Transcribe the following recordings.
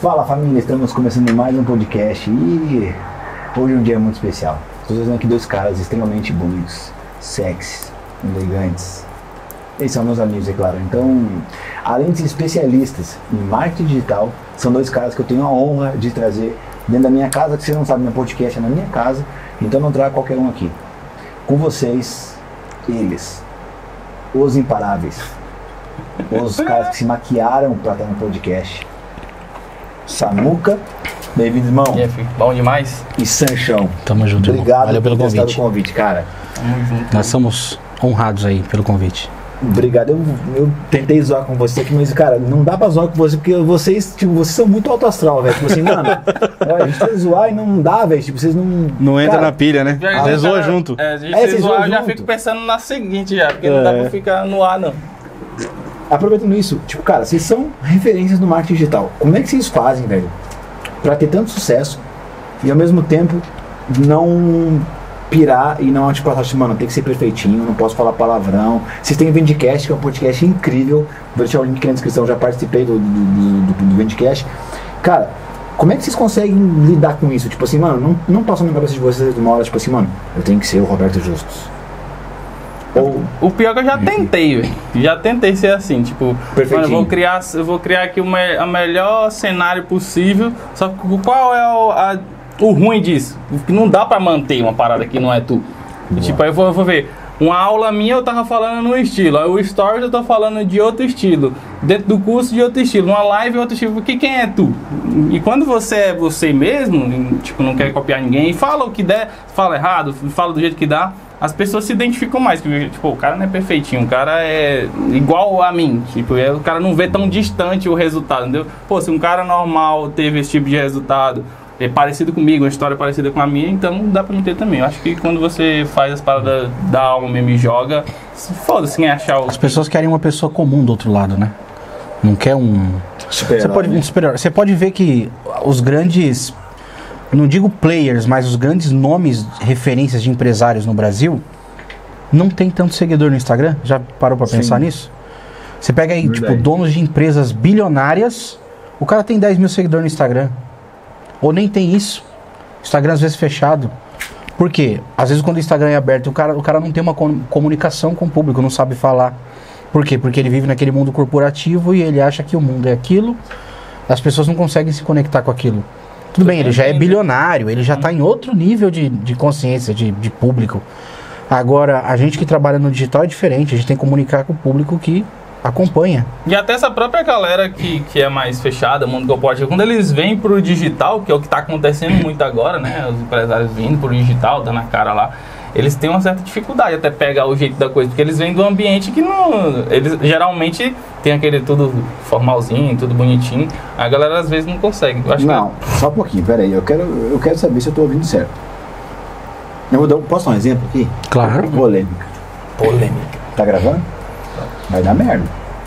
Fala família, estamos começando mais um podcast e hoje é um dia muito especial. Estou trazendo aqui dois caras extremamente bonitos, sexys, elegantes. Eles são meus amigos, é claro. Então, além de ser especialistas em marketing digital, são dois caras que eu tenho a honra de trazer dentro da minha casa, que você não sabe, meu podcast é na minha casa, então não trago qualquer um aqui. Com vocês, eles, os imparáveis, os caras que se maquiaram para estar no podcast. Samuca, bem-vindo, irmão. E aí, filho? Bom demais? E Sanchão. Tamo junto, obrigado valeu pelo por ter convite. o convite, cara. Tamo junto. Nós somos honrados aí pelo convite. Obrigado, eu tentei zoar com você aqui, mas, cara, não dá pra zoar com você, porque vocês, tipo, vocês são muito alto astral, velho. Tipo assim, mano, a gente tem zoar e não dá, velho. Tipo, vocês não. Não entra cara, na pilha, né? Você zoa junto. É, a gente vocês zoar, zoam eu já junto. fico pensando na seguinte já, porque não dá pra ficar no ar, não. Aproveitando isso, tipo, cara, vocês são referências no marketing digital. Como é que vocês fazem, velho, pra ter tanto sucesso e ao mesmo tempo não pirar e não, tipo, assim, mano, tem que ser perfeitinho, não posso falar palavrão. Vocês têm o Vendcast, que é um podcast incrível. Vou deixar o link aqui na descrição, já participei do Vendcast. Cara, como é que vocês conseguem lidar com isso? Tipo assim, mano, não passou na cabeça de vocês de uma hora, tipo assim, mano, eu tenho que ser o Roberto Justus. Ou O pior é que eu já tentei, velho. Já tentei ser assim, tipo, Perfeitinho. mano, eu vou criar aqui a melhor cenário possível. Só que qual é o ruim disso? Que não dá pra manter uma parada que não é tu. E, tipo, aí eu vou ver. Uma aula minha eu tava falando num estilo, aí o Stories eu tô falando de outro estilo, dentro do curso de outro estilo, uma live outro estilo, porque quem é tu? E quando você é você mesmo, tipo, não quer copiar ninguém, fala o que der, fala errado, fala do jeito que dá, as pessoas se identificam mais, porque, tipo, o cara não é perfeitinho, o cara é igual a mim, tipo, o cara não vê tão distante o resultado, entendeu? Pô, se um cara normal teve esse tipo de resultado, é parecido comigo, uma história parecida com a minha, então dá pra me ter também. Eu acho que quando você faz as paradas da alma mesmo e joga, foda-se quem achar o... As pessoas querem uma pessoa comum do outro lado, né? Não quer um... Você pode ver que os grandes, não digo players, mas os grandes nomes, referências de empresários no Brasil, não tem tanto seguidor no Instagram. Já parou pra pensar nisso? Você pega aí, tipo, donos de empresas bilionárias, o cara tem 10 mil seguidores no Instagram. Ou nem tem isso. Instagram às vezes fechado. Por quê? Às vezes quando o Instagram é aberto, o cara não tem uma comunicação com o público, não sabe falar. Por quê? Porque ele vive naquele mundo corporativo e ele acha que o mundo é aquilo. As pessoas não conseguem se conectar com aquilo. Tudo bem, ele já é bilionário, ele já está em outro nível de consciência, de público. Agora, a gente que trabalha no digital é diferente, a gente tem que comunicar com o público que acompanha. E até essa própria galera que é mais fechada, mundo corporativo, quando eles vêm pro digital, que é o que tá acontecendo muito agora, né? Os empresários vindo pro digital, dando a cara lá, eles têm uma certa dificuldade até pegar o jeito da coisa, porque eles vêm do ambiente que não... Eles geralmente tem aquele tudo formalzinho, tudo bonitinho, a galera às vezes não consegue. Eu acho não, só um pouquinho, peraí, eu quero saber se eu tô ouvindo certo. Posso dar um exemplo aqui? Claro. Polêmica. Tá gravando? Vai dar merda.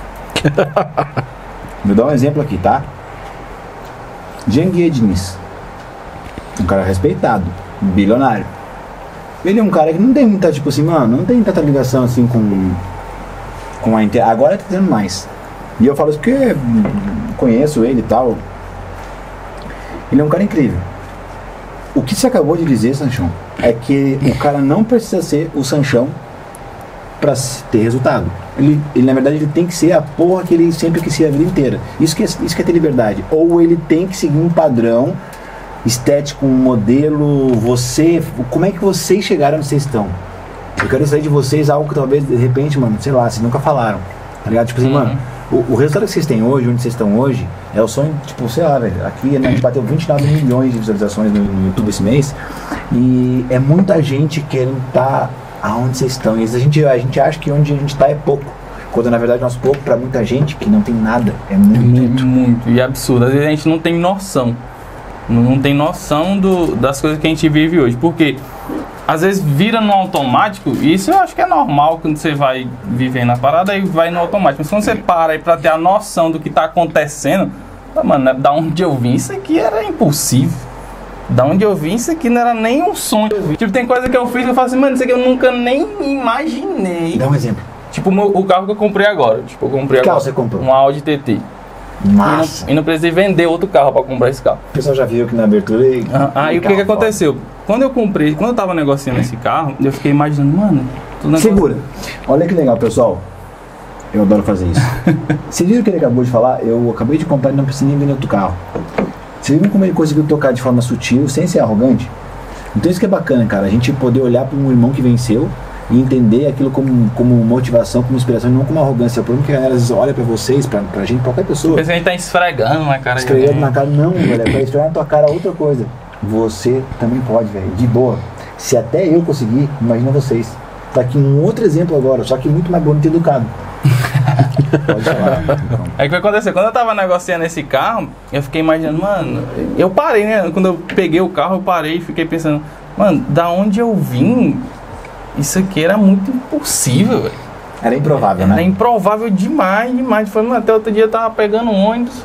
Vou dar um exemplo aqui, tá? Cengiz Diniz, um cara respeitado, bilionário. Ele é um cara que não tem muita, tipo assim, mano, não tem tanta ligação assim com a internet. Agora tá tendo mais. E eu falo isso porque conheço ele e tal. Ele é um cara incrível. O que você acabou de dizer, Sanchão, é que o cara não precisa ser o Sanchão pra ter resultado. Ele na verdade ele tem que ser a porra que ele sempre quis ser a vida inteira. Isso que é ter liberdade. Ou ele tem que seguir um padrão estético, um modelo. Como é que vocês chegaram onde vocês estão? Eu quero sair de vocês algo que talvez de repente, mano, sei lá, vocês nunca falaram, tá ligado? Tipo assim, mano, o resultado que vocês têm hoje, onde vocês estão hoje, é o sonho, tipo, sei lá, velho, aqui a gente bateu 29 milhões de visualizações no YouTube esse mês, e é muita gente querendo estar aonde vocês estão. E a gente acha que onde a gente está é pouco, quando na verdade nosso pouco para muita gente que não tem nada é muito. Muito. E é absurdo. Às vezes a gente não tem noção. Não tem noção das coisas que a gente vive hoje. Porque às vezes vira no automático, e isso eu acho que é normal quando você vai viver na parada e vai no automático. Mas quando você para aí pra ter a noção do que tá acontecendo, mano, da onde eu vim, isso aqui era impossível. Da onde eu vim, isso aqui não era nem um sonho. Tipo, tem coisa que eu fiz que eu falo assim, mano, isso aqui eu nunca nem imaginei. Dá um exemplo. Tipo, o carro que eu comprei agora. Tipo, eu comprei Que carro agora você comprou? um Audi TT. Massa. E não precisei vender outro carro pra comprar esse carro. O pessoal já viu aqui na abertura e... Aí o que aconteceu? Quando eu tava negociando esse carro, eu fiquei imaginando, mano... Segura. Olha que legal, pessoal. Eu adoro fazer isso. Vocês viram o que ele acabou de falar? Eu acabei de comprar e não preciso nem vender outro carro. Vocês viram como ele conseguiu tocar de forma sutil, sem ser arrogante? Então isso que é bacana, cara. A gente poder olhar para um irmão que venceu e entender aquilo como motivação, como inspiração, e não como arrogância. O problema é que a galera às vezes olha pra vocês, pra gente, qualquer pessoa. Pensa que a gente tá esfregando na cara. Esfregando na cara, não, velho. É pra esfregar na tua cara outra coisa. Você também pode, velho. De boa. Se até eu conseguir, imagina vocês. Tá aqui um outro exemplo agora, só que muito mais bonito e educado. Pode falar. Aí o que aconteceu? Quando eu tava negociando esse carro, eu fiquei imaginando, mano, eu parei, né? Quando eu peguei o carro, eu parei e fiquei pensando, mano, da onde eu vim, isso aqui era muito impossível, velho. Era improvável, né? Era improvável demais, demais. Foi, mano, até outro dia eu tava pegando um ônibus,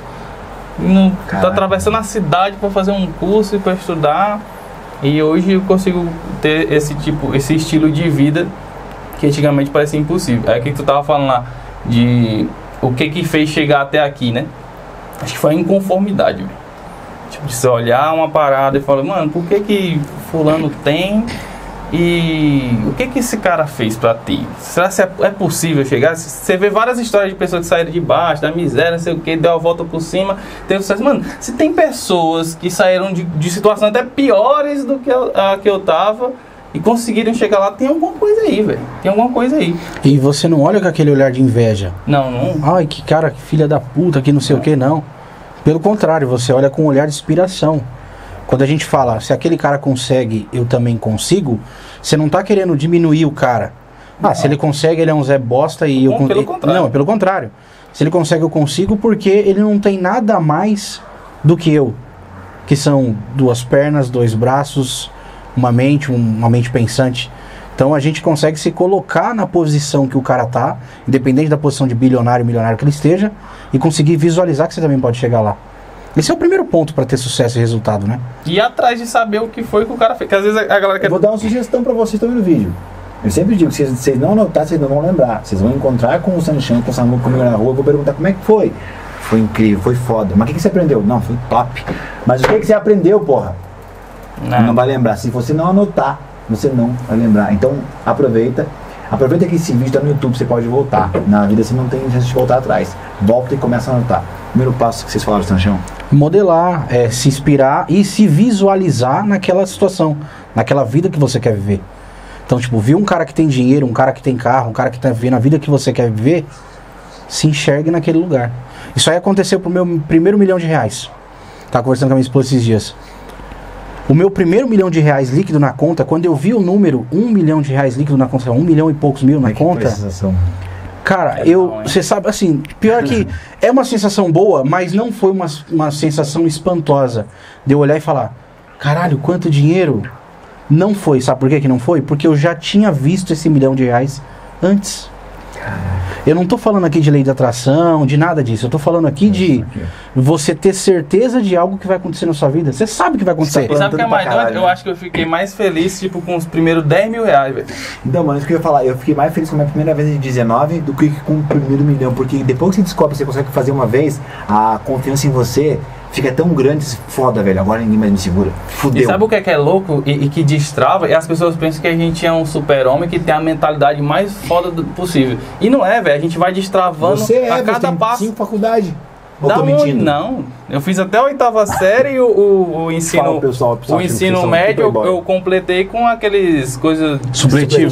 tô atravessando a cidade pra fazer um curso e pra estudar. E hoje eu consigo ter esse estilo de vida que antigamente parecia impossível. Aí o que tu tava falando lá de o que fez chegar até aqui, né? Acho que foi a inconformidade, véio. Tipo, de você olhar uma parada e falar, mano, por que fulano tem e o que esse cara fez pra ti? Será que é possível chegar? Você vê várias histórias de pessoas que saíram de baixo, da miséria, não sei o que, deu a volta por cima, teve sucesso. Mano, se tem pessoas que saíram de situações até piores do que a que eu tava e conseguiram chegar lá, tem alguma coisa aí, velho. Tem alguma coisa aí. E você não olha com aquele olhar de inveja. Não. Ai, que cara, que filha da puta, que não sei o que, não. Pelo contrário, você olha com um olhar de inspiração. Quando a gente fala, se aquele cara consegue, eu também consigo, você não tá querendo diminuir o cara. Se ele consegue, ele é um Zé Bosta e eu... Pelo contrário. Não, pelo contrário. Se ele consegue, eu consigo, porque ele não tem nada mais do que eu. Que são 2 pernas, 2 braços, uma mente pensante. Então a gente consegue se colocar na posição que o cara tá, independente da posição de bilionário, milionário que ele esteja, e conseguir visualizar que você também pode chegar lá. Esse é o primeiro ponto para ter sucesso e resultado, né? E atrás de saber o que foi que o cara fez. Porque às vezes a galera quer... Eu vou dar uma sugestão para vocês que estão vendo o vídeo. Eu sempre digo, se vocês não anotarem, vocês não vão lembrar. Vocês vão encontrar com o Sanchão, com o Samu, comigo na rua, eu vou perguntar como é que foi. Foi incrível, foi foda. Mas o que você aprendeu? Não, foi top. Mas o que você aprendeu, porra? Não vai lembrar. Se você não anotar, você não vai lembrar. Então, aproveita que esse vídeo está no YouTube, você pode voltar. Na vida você não tem chance de voltar atrás. Volta e começa a anotar. Primeiro passo que vocês falaram, Sanchão. Modelar, se inspirar e se visualizar naquela situação, naquela vida que você quer viver. Então, tipo, viu um cara que tem dinheiro, um cara que tem carro, um cara que tá vivendo a vida que você quer viver, se enxergue naquele lugar. Isso aí aconteceu pro meu primeiro R$1 milhão. Tava conversando com a minha esposa esses dias. O meu primeiro R$1 milhão líquido na conta, quando eu vi o número R$1 milhão líquido na conta, 1 milhão e poucos mil na conta. Cara, você sabe, assim, pior que é uma sensação boa, mas não foi uma sensação espantosa de eu olhar e falar, caralho, quanto dinheiro? Não foi, sabe por que não foi? Porque eu já tinha visto esse R$1 milhão antes. Eu não tô falando aqui de lei de atração, de nada disso. Eu tô falando aqui de você ter certeza de algo que vai acontecer na sua vida. Você sabe que vai acontecer. E sabe o que é mais doido? Eu acho que eu fiquei mais feliz, tipo, com os primeiros R$10 mil, velho. Então, mano, isso que eu ia falar. Eu fiquei mais feliz com a minha primeira vez de 19 do que com o primeiro R$1 milhão. Porque depois que você descobre que você consegue fazer uma vez, a confiança em você fica tão grande, foda, velho. Agora ninguém mais me segura. Fudeu. E sabe o que é louco e que destrava? E as pessoas pensam que a gente é um super-homem que tem a mentalidade mais foda possível. E não é, velho. A gente vai destravando a cada passo. 5 faculdade. Da onde? Não. Eu fiz até a 8ª série e o ensino, fala, pessoal, o ensino médio eu completei com aqueles coisas... Supletivo.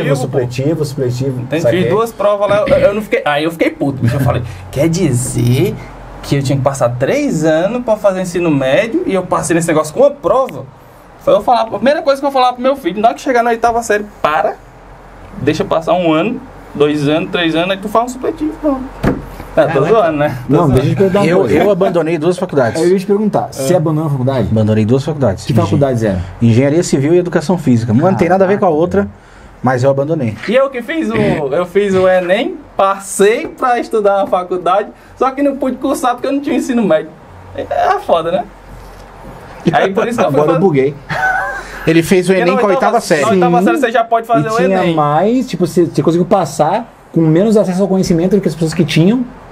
Fiz 2 provas lá, eu não fiquei... Aí eu fiquei puto. Eu falei, quer dizer que eu tinha que passar 3 anos pra fazer ensino médio e eu passei nesse negócio com uma prova? Foi eu falar, a primeira coisa que eu falava pro meu filho, na hora que chegar na 8ª série, deixa eu passar 1 ano, 2 anos, 3 anos, aí tu faz um supletivo, não. Tô zoando, né? Não, deixa eu te perguntar. Eu abandonei 2 faculdades. Eu ia te perguntar, você abandonou a faculdade? Abandonei 2 faculdades. Que faculdades eram? Engenharia Civil e Educação Física. Não tem nada a ver com a outra, mas eu abandonei. E eu que fiz eu fiz o Enem, passei pra estudar na faculdade, só que não pude cursar porque eu não tinha ensino médio. É foda, né? Aí por isso que agora eu buguei. Ele fez o Enem com a 8ª série. Na 8ª série você já pode fazer o Enem. Tinha mais, tipo, você conseguiu passar com menos acesso ao conhecimento do que as pessoas que tinham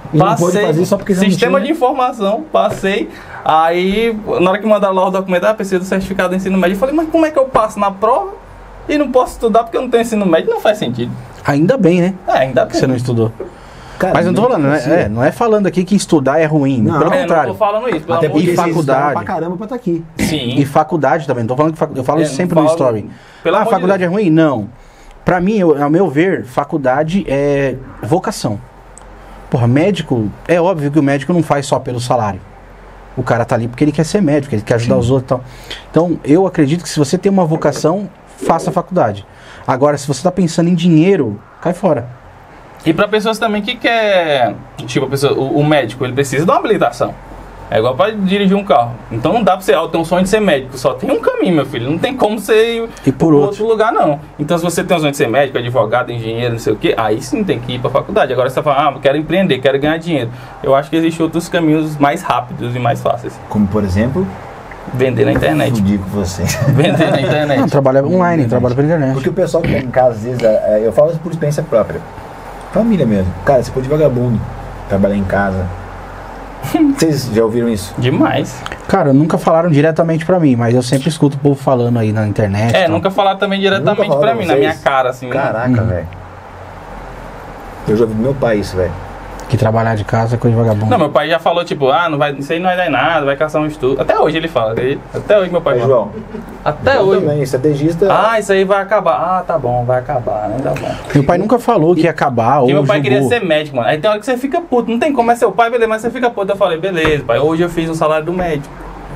E não pôde fazer só porque sistema de informação, passei. Aí, na hora que mandaram lá o documento, precisa do certificado de ensino médio. Eu falei, mas como é que eu passo na prova e não posso estudar porque eu não tenho ensino médio? Não faz sentido. Ainda bem, né? Ainda bem. Que você não estudou. Cara, mas não tô falando, não é falando aqui que estudar é ruim. Não, pelo contrário. Não tô falando isso. Até porque e faculdade. pra caramba pra estar aqui. Sim. E faculdade também. Não tô falando que eu falo isso sempre no story. A faculdade é ruim? Não. Pra mim, ao meu ver, faculdade é vocação. Porra, médico, é óbvio que o médico não faz só pelo salário. O cara tá ali porque ele quer ser médico, ele quer ajudar os outros e tal. Então, eu acredito que se você tem uma vocação, faça a faculdade. Agora, se você tá pensando em dinheiro, cai fora. E para pessoas também que quer, tipo, o médico, ele precisa de uma habilitação. É igual para dirigir um carro. Então não dá para você ter um sonho de ser médico. Só tem um caminho, meu filho. Não tem como você ir por outro lugar, não. Então se você tem um sonho de ser médico, advogado, engenheiro, não sei o quê, aí sim tem que ir para faculdade. Agora você tá falando, quero empreender, quero ganhar dinheiro. Eu acho que existem outros caminhos mais rápidos e mais fáceis. Como, por exemplo... Vender na internet. Eu digo você. Vender na internet. Não, trabalha online, trabalha pela internet. Porque o pessoal que tá em casa, às vezes, eu falo isso por experiência própria. Família mesmo. Cara, você pode vagabundo, trabalhar em casa. Vocês já ouviram isso? Demais. Cara, nunca falaram diretamente pra mim, mas eu sempre escuto o povo falando aí na internet. Nunca falaram também diretamente pra mim, na minha cara, assim. Caraca, velho. Eu já ouvi do meu pai isso, velho. Que trabalhar de casa é coisa de vagabundo. Não, meu pai já falou, tipo, não vai, isso aí não vai dar em nada, vai caçar um estudo. Até hoje ele fala. Até hoje meu pai fala. João. Até hoje. Também, estrategista. Isso aí vai acabar. Tá bom, vai acabar, né? Tá bom. Meu pai nunca falou que ia acabar. Porque meu pai queria ser médico, mano. Aí tem hora que você fica puto. Não tem como, é seu pai, beleza, mas você fica puto. Eu falei, beleza, pai, hoje eu fiz o salário do médico.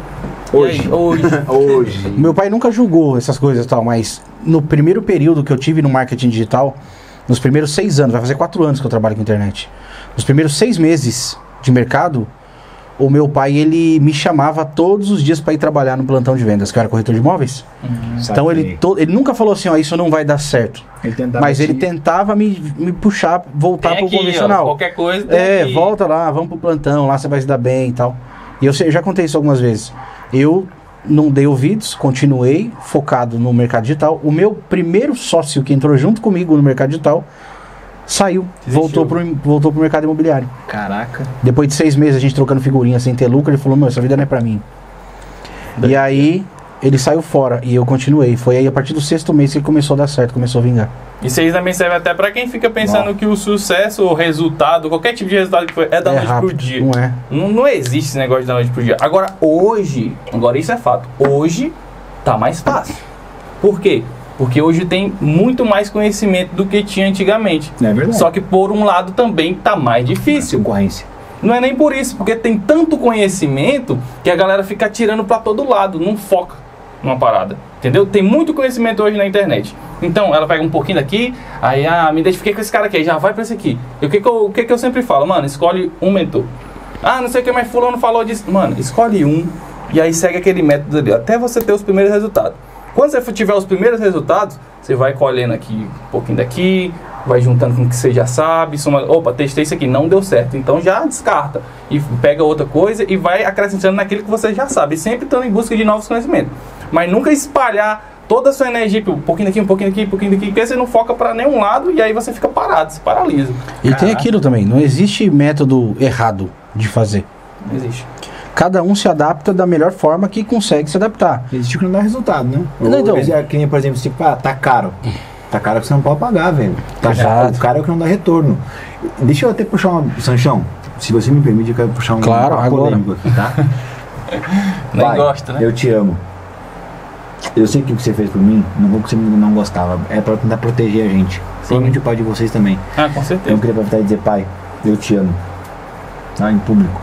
Hoje. Hoje. Meu pai nunca julgou essas coisas e tal, mas no primeiro período que eu tive no marketing digital, nos primeiros 6 anos, vai fazer 4 anos que eu trabalho com internet. Nos primeiros 6 meses de mercado, o meu pai, ele me chamava todos os dias para ir trabalhar no plantão de vendas, que eu era corretor de imóveis. Então ele nunca falou assim, isso não vai dar certo. Ele tentava me puxar, voltar pro convencional. Qualquer coisa. Volta lá, vamos pro plantão, lá você vai se dar bem e tal. E eu já contei isso algumas vezes. Eu não dei ouvidos, continuei focado no mercado digital. O meu primeiro sócio que entrou junto comigo no mercado digital saiu, voltou pro mercado imobiliário. Caraca. Depois de 6 meses a gente trocando figurinha sem ter lucro, ele falou, essa vida não é pra mim. E aí ele saiu fora e eu continuei. Foi aí a partir do 6º mês que ele começou a dar certo, começou a vingar. Isso aí também serve até pra quem fica pensando que o sucesso, o resultado, qualquer tipo de resultado que foi, é da noite pro dia. Não é. Não existe esse negócio da noite pro dia. Agora isso é fato, hoje tá mais fácil. Por quê? Porque hoje tem muito mais conhecimento do que tinha antigamente. É verdade. Só que por um lado também tá mais difícil. Concorrência. Não é nem por isso, porque tem tanto conhecimento que a galera fica atirando pra todo lado, não foca numa parada. Entendeu? Tem muito conhecimento hoje na internet. Então ela pega um pouquinho daqui, aí me identifiquei com esse cara aqui, aí já vai pra esse aqui. E o que eu sempre falo? Mano, escolhe um mentor. Não sei o que, mas fulano falou disso. Mano, escolhe um e aí segue aquele método ali, até você ter os primeiros resultados. Quando você tiver os primeiros resultados, você vai colhendo aqui um pouquinho daqui, vai juntando com o que você já sabe, soma, testei isso aqui, não deu certo, então já descarta e pega outra coisa e vai acrescentando naquilo que você já sabe, sempre estando em busca de novos conhecimentos, mas nunca espalhar toda a sua energia, um pouquinho daqui, um pouquinho daqui, um pouquinho daqui, porque você não foca para nenhum lado e aí você fica parado, se paralisa. E tem aquilo também, não existe método errado de fazer. Não existe. Cada um se adapta da melhor forma que consegue se adaptar. Existe o que não dá resultado, né? Não, então, por exemplo, tipo, tá caro. Tá caro que você não pode pagar, velho. O caro é o que não dá retorno. Deixa eu até puxar Sanchão, se você me permite, eu quero puxar uma polêmico aqui, tá? Nem gosta, né? Eu te amo. Eu sei que o que você fez por mim, não vou que você não gostava. É pra tentar proteger a gente. Provavelmente o pai de vocês também. Com certeza. Eu queria aproveitar e dizer, pai, eu te amo. Tá? Em público.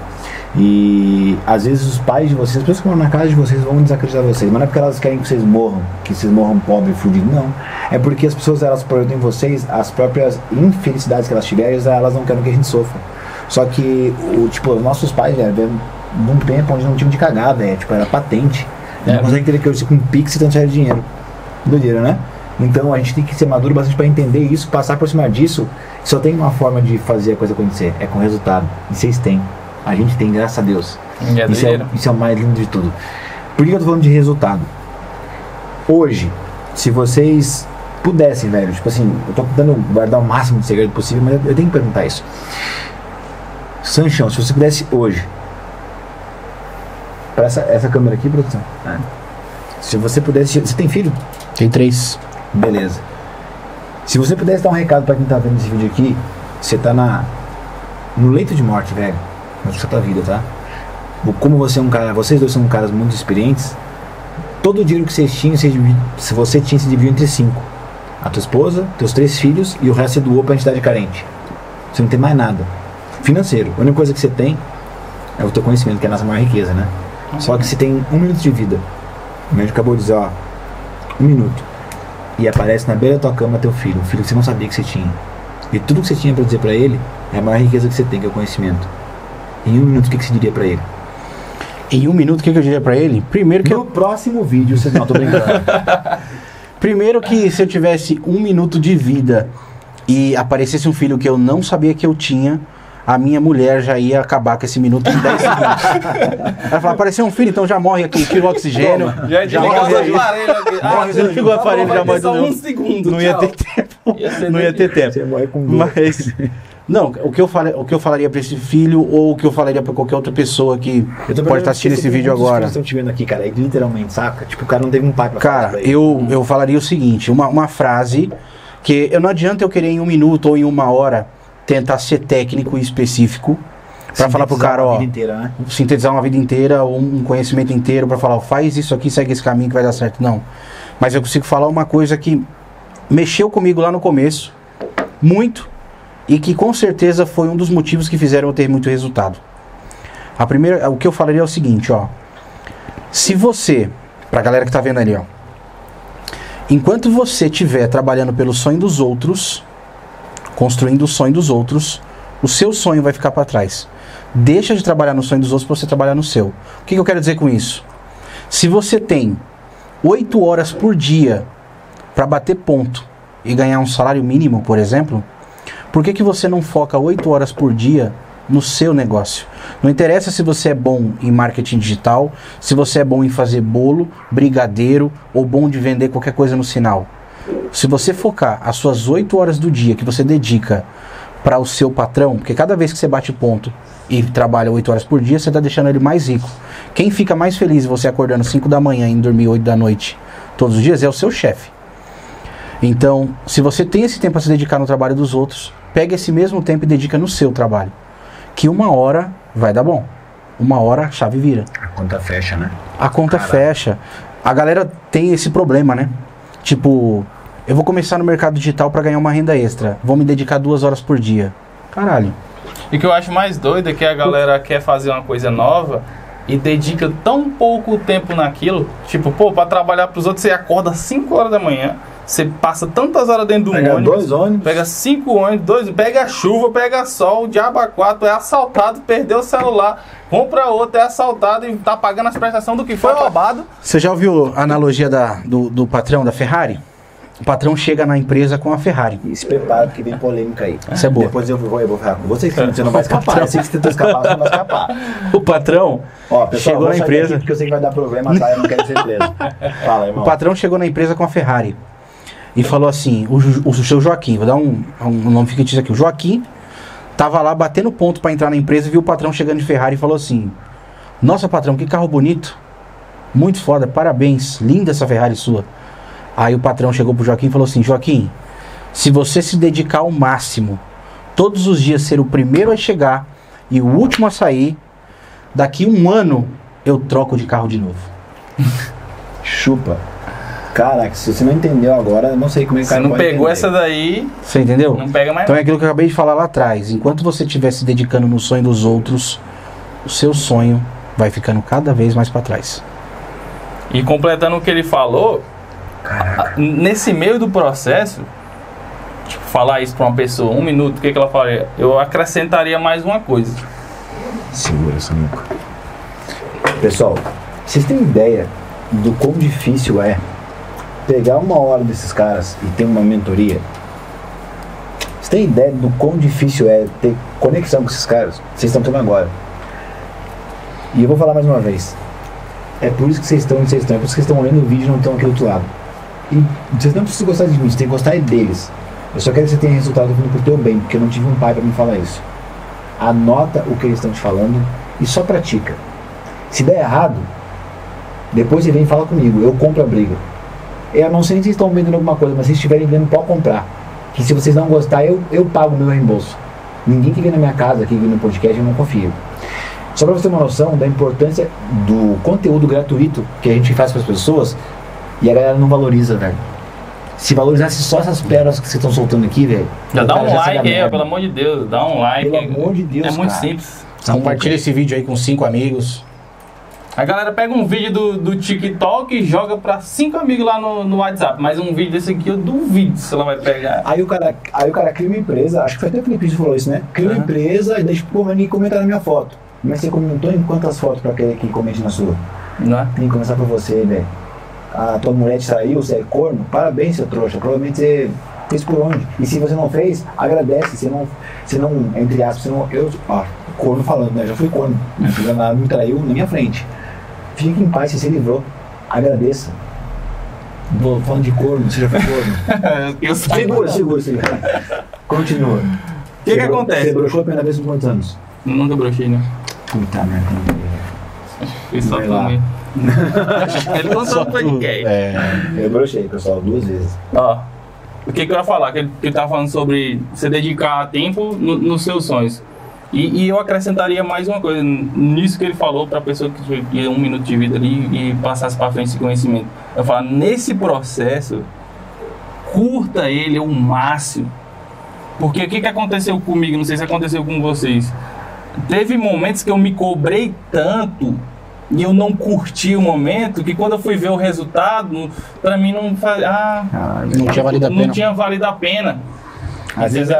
E às vezes os pais de vocês, as pessoas que moram na casa de vocês vão desacreditar vocês, mas não é porque elas querem que vocês morram pobres e fudidos, não. É porque as pessoas, elas projetam em vocês as próprias infelicidades que elas tiverem, elas não querem que a gente sofra. Só que, os nossos pais, velho, num tempo onde não tinham de cagar, velho, era patente. Não consegue entender que hoje com um Pix e transfere dinheiro. Doideira, né? Então a gente tem que ser maduro bastante para entender isso, passar por cima disso. Só tem uma forma de fazer a coisa acontecer, é com resultado. E vocês têm. A gente tem, graças a Deus. Isso é o mais lindo de tudo. Por que eu tô falando de resultado? Hoje, se vocês pudessem, velho, eu tô tentando guardar o máximo de segredo possível, mas eu tenho que perguntar isso. Sanchão, se você pudesse hoje, para essa câmera aqui, produção, né? Se você pudesse, você tem filho? Tem 3. Beleza. Se você pudesse dar um recado para quem tá vendo esse vídeo aqui, você tá no leito de morte, velho, na sua vida, tá? Como você é um cara, vocês dois são caras muito experientes, todo o dinheiro que vocês tinham, se você tinha, se dividiu entre 5. A tua esposa, teus 3 filhos e o resto você doou pra entidade carente. Você não tem mais nada financeiro. A única coisa que você tem é o teu conhecimento, que é a nossa maior riqueza, né? Só que você tem 1 minuto de vida. O médico acabou de dizer, ó, 1 minuto. E aparece na beira da tua cama teu filho, um filho que você não sabia que você tinha. E tudo que você tinha pra dizer pra ele é a maior riqueza que você tem, que é o conhecimento. Em 1 minuto, o que você diria pra ele? Em 1 minuto, o que eu diria pra ele? Primeiro que no próximo vídeo, você não, tô brincando. Primeiro que se eu tivesse 1 minuto de vida e aparecesse um filho que eu não sabia que eu tinha, a minha mulher já ia acabar com esse minuto em 10 segundos. Ela fala, apareceu um filho, então já morre aqui, tira o oxigênio. Já morre aí. Você não ligou o aparelho, já morre. Só 1 segundo. Não ia ter tempo. Não ia ter tempo. Você morre com dor. Mas... Não, o que eu falaria pra esse filho ou o que eu falaria pra qualquer outra pessoa que pode estar assistindo esse vídeo agora. Estão te vendo aqui, cara, literalmente, saca? Tipo, o cara não teve um pai pra falar. Cara, eu falaria o seguinte, uma frase que não adianta eu querer em 1 minuto ou em 1 hora tentar ser técnico e específico pra falar pro cara, ó, inteira, né? sintetizar uma vida inteira ou um conhecimento inteiro pra falar, ó, faz isso aqui, segue esse caminho que vai dar certo. Não. Mas eu consigo falar uma coisa que mexeu comigo lá no começo, muito, e que com certeza foi um dos motivos que fizeram eu ter muito resultado. O que eu falaria é o seguinte, ó. Se você, pra galera que tá vendo ali, ó, enquanto você estiver trabalhando pelo sonho dos outros, construindo o sonho dos outros, o seu sonho vai ficar para trás. Deixa de trabalhar no sonho dos outros para você trabalhar no seu. O que eu quero dizer com isso? Se você tem 8 horas por dia para bater ponto e ganhar um salário mínimo, por exemplo, por que você não foca 8 horas por dia no seu negócio? Não interessa se você é bom em marketing digital, se você é bom em fazer bolo, brigadeiro ou bom de vender qualquer coisa no sinal. Se você focar as suas 8 horas do dia que você dedica para o seu patrão, porque cada vez que você bate ponto e trabalha 8 horas por dia, você está deixando ele mais rico. Quem fica mais feliz você acordando 5 da manhã e indo dormir 8 da noite todos os dias é o seu chefe. Então, se você tem esse tempo a se dedicar no trabalho dos outros, pega esse mesmo tempo e dedica no seu trabalho. Que 1 hora vai dar bom. 1 hora a chave vira. A conta fecha, né? A conta fecha. A galera tem esse problema, né? Tipo, eu vou começar no mercado digital para ganhar uma renda extra. Vou me dedicar 2 horas por dia. Caralho. E o que eu acho mais doido é que a galera quer fazer uma coisa nova e dedica tão pouco tempo naquilo. Tipo, pô, pra trabalhar pros outros, você acorda 5 horas da manhã. Você passa tantas horas dentro do pega ônibus, 2 ônibus, pega 5 ônibus, 2, pega chuva, pega sol, o diabo a 4, é assaltado, perdeu o celular, compra outro, é assaltado e tá pagando as prestações do que foi roubado. Você já ouviu a analogia do patrão da Ferrari? O patrão chega na empresa com a Ferrari. E se prepara porque vem polêmica aí. Isso é boa. Depois eu vou falar com você, você não vai escapar. Eu sei que você tentou escapar, você não vai escapar. O patrão chegou na empresa... Porque eu sei que vai dar problema, tá? Eu não quero ser preso. Fala, irmão. O patrão chegou na empresa com a Ferrari. E falou assim, o seu Joaquim, vou dar um nome fictício aqui. O Joaquim tava lá batendo ponto para entrar na empresa e viu o patrão chegando de Ferrari e falou assim: nossa, patrão, que carro bonito. Muito foda, parabéns, linda essa Ferrari sua. Aí o patrão chegou pro Joaquim e falou assim: Joaquim, se você se dedicar ao máximo, todos os dias ser o primeiro a chegar e o último a sair, daqui 1 ano eu troco de carro de novo. Chupa. Caraca, se você não entendeu agora, eu não sei como é que você não pegou essa daí. Você entendeu? Não pega mais. Então é aquilo que eu acabei de falar lá atrás. Enquanto você estiver se dedicando no sonho dos outros, o seu sonho vai ficando cada vez mais para trás. E completando o que ele falou, nesse meio do processo, tipo, falar isso para uma pessoa, 1 minuto, o que ela faria? Eu acrescentaria mais uma coisa. Segura, Samuca. Pessoal, vocês têm ideia do quão difícil é pegar 1 hora desses caras e ter uma mentoria? Você tem ideia do quão difícil é ter conexão com esses caras? Vocês estão tendo agora. E eu vou falar mais uma vez. É por isso que vocês estão onde vocês estão. É por isso que vocês estão olhando o vídeo e não estão aqui do outro lado. E vocês não precisam gostar de mim, vocês têm que gostar deles. Eu só quero que você tenha resultado vindo pro teu bem, porque eu não tive um pai pra me falar isso. Anota o que eles estão te falando e só pratica. Se der errado, depois você vem e fala comigo, eu compro a briga. Eu não sei se estão vendendo alguma coisa, mas se estiverem vendendo, pode comprar. Que se vocês não gostarem, eu pago o meu reembolso. Ninguém que vem na minha casa, aqui no podcast, eu não confio. Só para você ter uma noção da importância do conteúdo gratuito que a gente faz para as pessoas, e a galera não valoriza, velho. Se valorizasse só essas pérolas que vocês estão soltando aqui, velho. Já dá um like aí, pelo amor de Deus. Dá um like. Pelo amor de Deus, é muito cara. simples. Compartilha esse vídeo aí com 5 amigos. A galera pega um vídeo do TikTok e joga pra 5 amigos lá no WhatsApp. Mas um vídeo desse aqui eu duvido se ela vai pegar. Aí o cara cria uma empresa, acho que foi até o Felipe que falou isso, né? Cria uma empresa e deixa o povo ali comentar na minha foto. Mas você comentou em quantas fotos pra aquele que comente na sua? Não é? Tem que começar por você, velho. A tua mulher te traiu, você é corno? Parabéns, seu trouxa. Provavelmente você fez por onde? E se você não fez, agradece. Você não entre aspas, você não... corno falando, né? Já fui corno. Me traiu na minha frente. Fique em paz, você se livrou. Agradeça. Tô falando de corno, você já foi corno. Eu Segura. Continua. O que acontece? Você broxou a primeira vez com quantos anos? Nunca brochei, né? Puta merda. Fiz só Vai lá. também. Ele contou no podcast. Eu brochei, pessoal, 2 vezes. Ó, o que eu ia falar? Que ele tava falando sobre você dedicar tempo nos seus sonhos. E eu acrescentaria mais uma coisa nisso que ele falou para a pessoa que tinha 1 minuto de vida ali e passasse para frente esse conhecimento. Eu falo, nesse processo, curta ele ao máximo. Porque o que aconteceu comigo, não sei se aconteceu com vocês. Teve momentos que eu me cobrei tanto e eu não curti o momento que quando eu fui ver o resultado, para mim não não tinha valido a pena. Não tinha valido a pena. Às vezes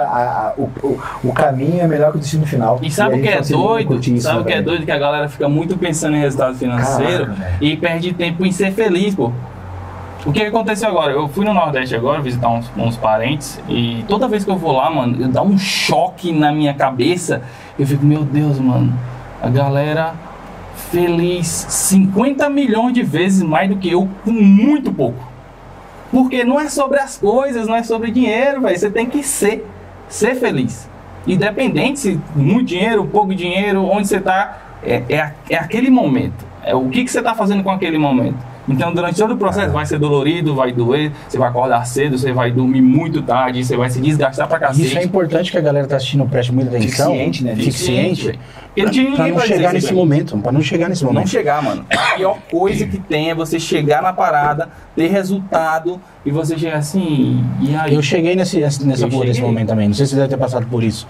o caminho é melhor que o destino final. E sabe o que é doido? Sabe o que é doido? doido? Que a galera fica muito pensando em resultado financeiro. Caraca, velho. E perde tempo em ser feliz, pô. O que aconteceu agora? Eu fui no Nordeste agora visitar uns parentes e toda vez que eu vou lá, mano, dá um choque na minha cabeça. Eu fico, meu Deus, mano, a galera feliz 50 milhões de vezes mais do que eu com muito pouco. Porque não é sobre as coisas, não é sobre dinheiro, velho. Você tem que ser feliz. Independente se muito dinheiro, pouco dinheiro, onde você tá, é aquele momento. É o que você tá fazendo com aquele momento. Então, durante todo o processo vai ser dolorido, vai doer, você vai acordar cedo, você vai dormir muito tarde, você vai se desgastar pra cacete. Isso é importante que a galera tá assistindo, preste muita atenção. Fique ciente, né? Fique ciente. Pra não chegar nesse momento. Pra não chegar nesse momento. Não chegar, mano. A pior coisa que tem é você chegar na parada, ter resultado e você chegar assim. E aí? Eu cheguei nesse momento também. Não sei se você deve ter passado por isso.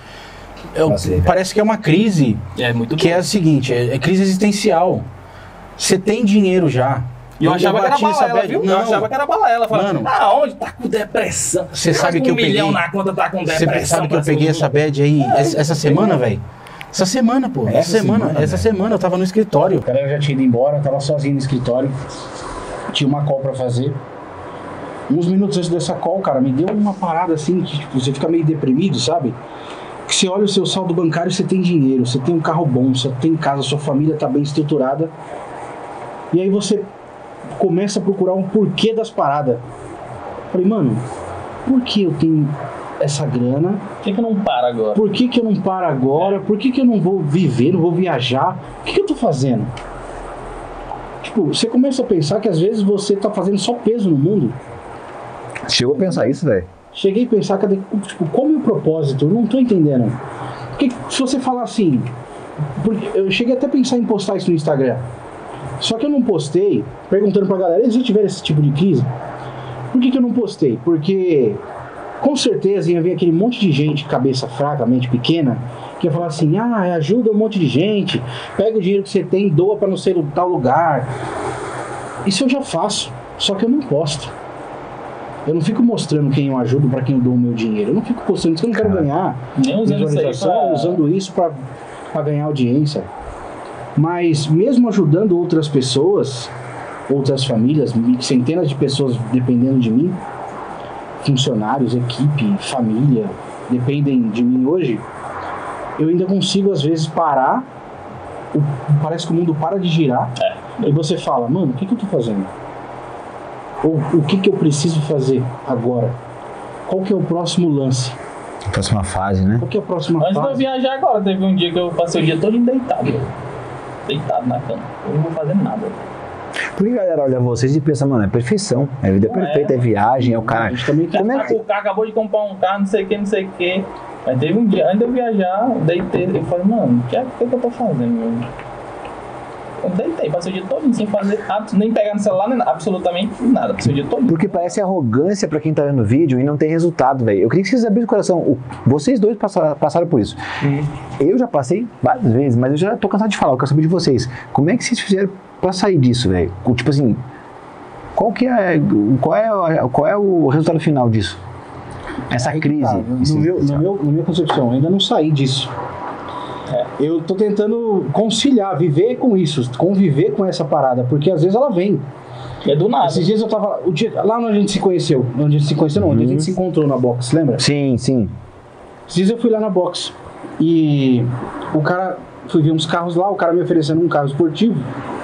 Parece que é uma crise. É muito que é a seguinte: é crise existencial. Você tem dinheiro já. E eu achava que era balela, viu? Não, eu achava que era balela. Mano, onde? Tá com depressão. Você sabe que eu peguei... 1 milhão na conta, tá com depressão. Você sabe que eu peguei essa bad aí essa semana, velho? Essa semana, pô. Essa semana eu tava no escritório. A galera já tinha ido embora, eu tava sozinho no escritório. Tinha uma call pra fazer. Uns minutos antes dessa call, cara, me deu uma parada assim, que tipo, você fica meio deprimido, sabe? Que você olha o seu saldo bancário, você tem dinheiro, você tem um carro bom, você tem casa, sua família tá bem estruturada. E aí você começa a procurar um porquê das paradas. Falei, mano, por que eu tenho essa grana? Por que eu não paro agora? Por que eu não paro agora? Por que eu não vou viver, não vou viajar? O que eu tô fazendo? Tipo, você começa a pensar que às vezes você tá fazendo só peso no mundo. Chegou a pensar isso, velho? Cheguei a pensar, tipo, qual é o propósito? Eu não tô entendendo. Porque se você falar assim... Eu cheguei até a pensar em postar isso no Instagram. Só que eu não postei, perguntando pra galera, eles já tiveram esse tipo de crise? Por que eu não postei? Porque, com certeza, ia vir aquele monte de gente, cabeça fraca, mente pequena, que ia falar assim, ajuda um monte de gente, pega o dinheiro que você tem, doa pra não sei tal lugar. Isso eu já faço, só que eu não posto. Eu não fico mostrando quem eu ajudo, pra quem eu dou o meu dinheiro. Eu não fico postando isso, eu não quero ganhar visualização, usando isso pra ganhar audiência. Mas mesmo ajudando outras pessoas, outras famílias, centenas de pessoas dependendo de mim, funcionários, equipe, família, dependem de mim hoje, eu ainda consigo às vezes parar, parece que o mundo para de girar, e você fala, mano, o que eu tô fazendo? Ou o que eu preciso fazer agora? Qual que é o próximo lance? Próxima fase, né? Qual que é a próxima Antes de fase? eu viajar agora, teve um dia que eu passei o dia todo deitado. Deitado na cama. Eu não vou fazer nada. Porque a galera olha vocês e pensa, mano, é perfeição. É vida perfeita, é viagem, é o cara. A gente também Como é que... O cara acabou de comprar um carro, não sei o que. Mas teve um dia, antes de eu viajar, deitei. Eu falei, mano, o que eu tô fazendo, meu? Eu deitei, passei o dia todo sem fazer nem pegar no celular, nem absolutamente nada. Passei o dia todo. Porque parece arrogância pra quem tá vendo o vídeo e não tem resultado, velho. Eu queria que vocês abrissem o coração. Vocês dois passaram por isso. Eu já passei várias vezes, mas eu já tô cansado de falar. Eu quero saber de vocês. Como é que vocês fizeram pra sair disso, velho? Tipo assim, qual é o resultado final disso? Essa crise. Na minha concepção, eu ainda não saí disso. Eu tô tentando conciliar, viver com isso, conviver com essa parada, porque às vezes ela vem. É do nada. Esses dias eu tava, lá onde a gente se conheceu, onde a gente se encontrou na box, lembra? Sim, sim. Esses dias eu fui lá na box e o cara, fui ver uns carros lá, o cara me oferecendo um carro esportivo.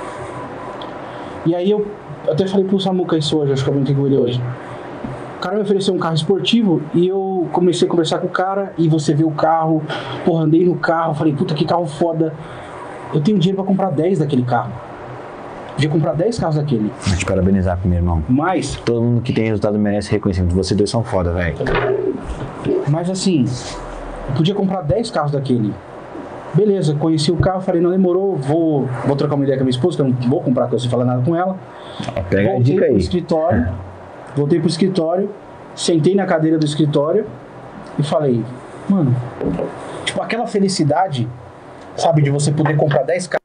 E aí eu até falei pro Samuca isso hoje, acho que eu comentei com ele hoje. O cara me ofereceu um carro esportivo e eu comecei a conversar com o cara e você vê o carro, porra, andei no carro, falei, puta, que carro foda. Eu tenho dinheiro pra comprar 10 daquele carro. Podia comprar 10 carros daquele. Vou te parabenizar com meu irmão. Mas, Todo mundo que tem resultado merece reconhecimento. Vocês dois são foda, velho. mas assim, eu podia comprar 10 carros daquele. Beleza, conheci o carro, falei, não demorou, vou trocar uma ideia com a minha esposa, que eu não vou comprar, que eu não sei falar nada com ela. Pega a dica aí. Voltei pro escritório, sentei na cadeira do escritório e falei, mano, tipo aquela felicidade, sabe, de você poder comprar 10 carros.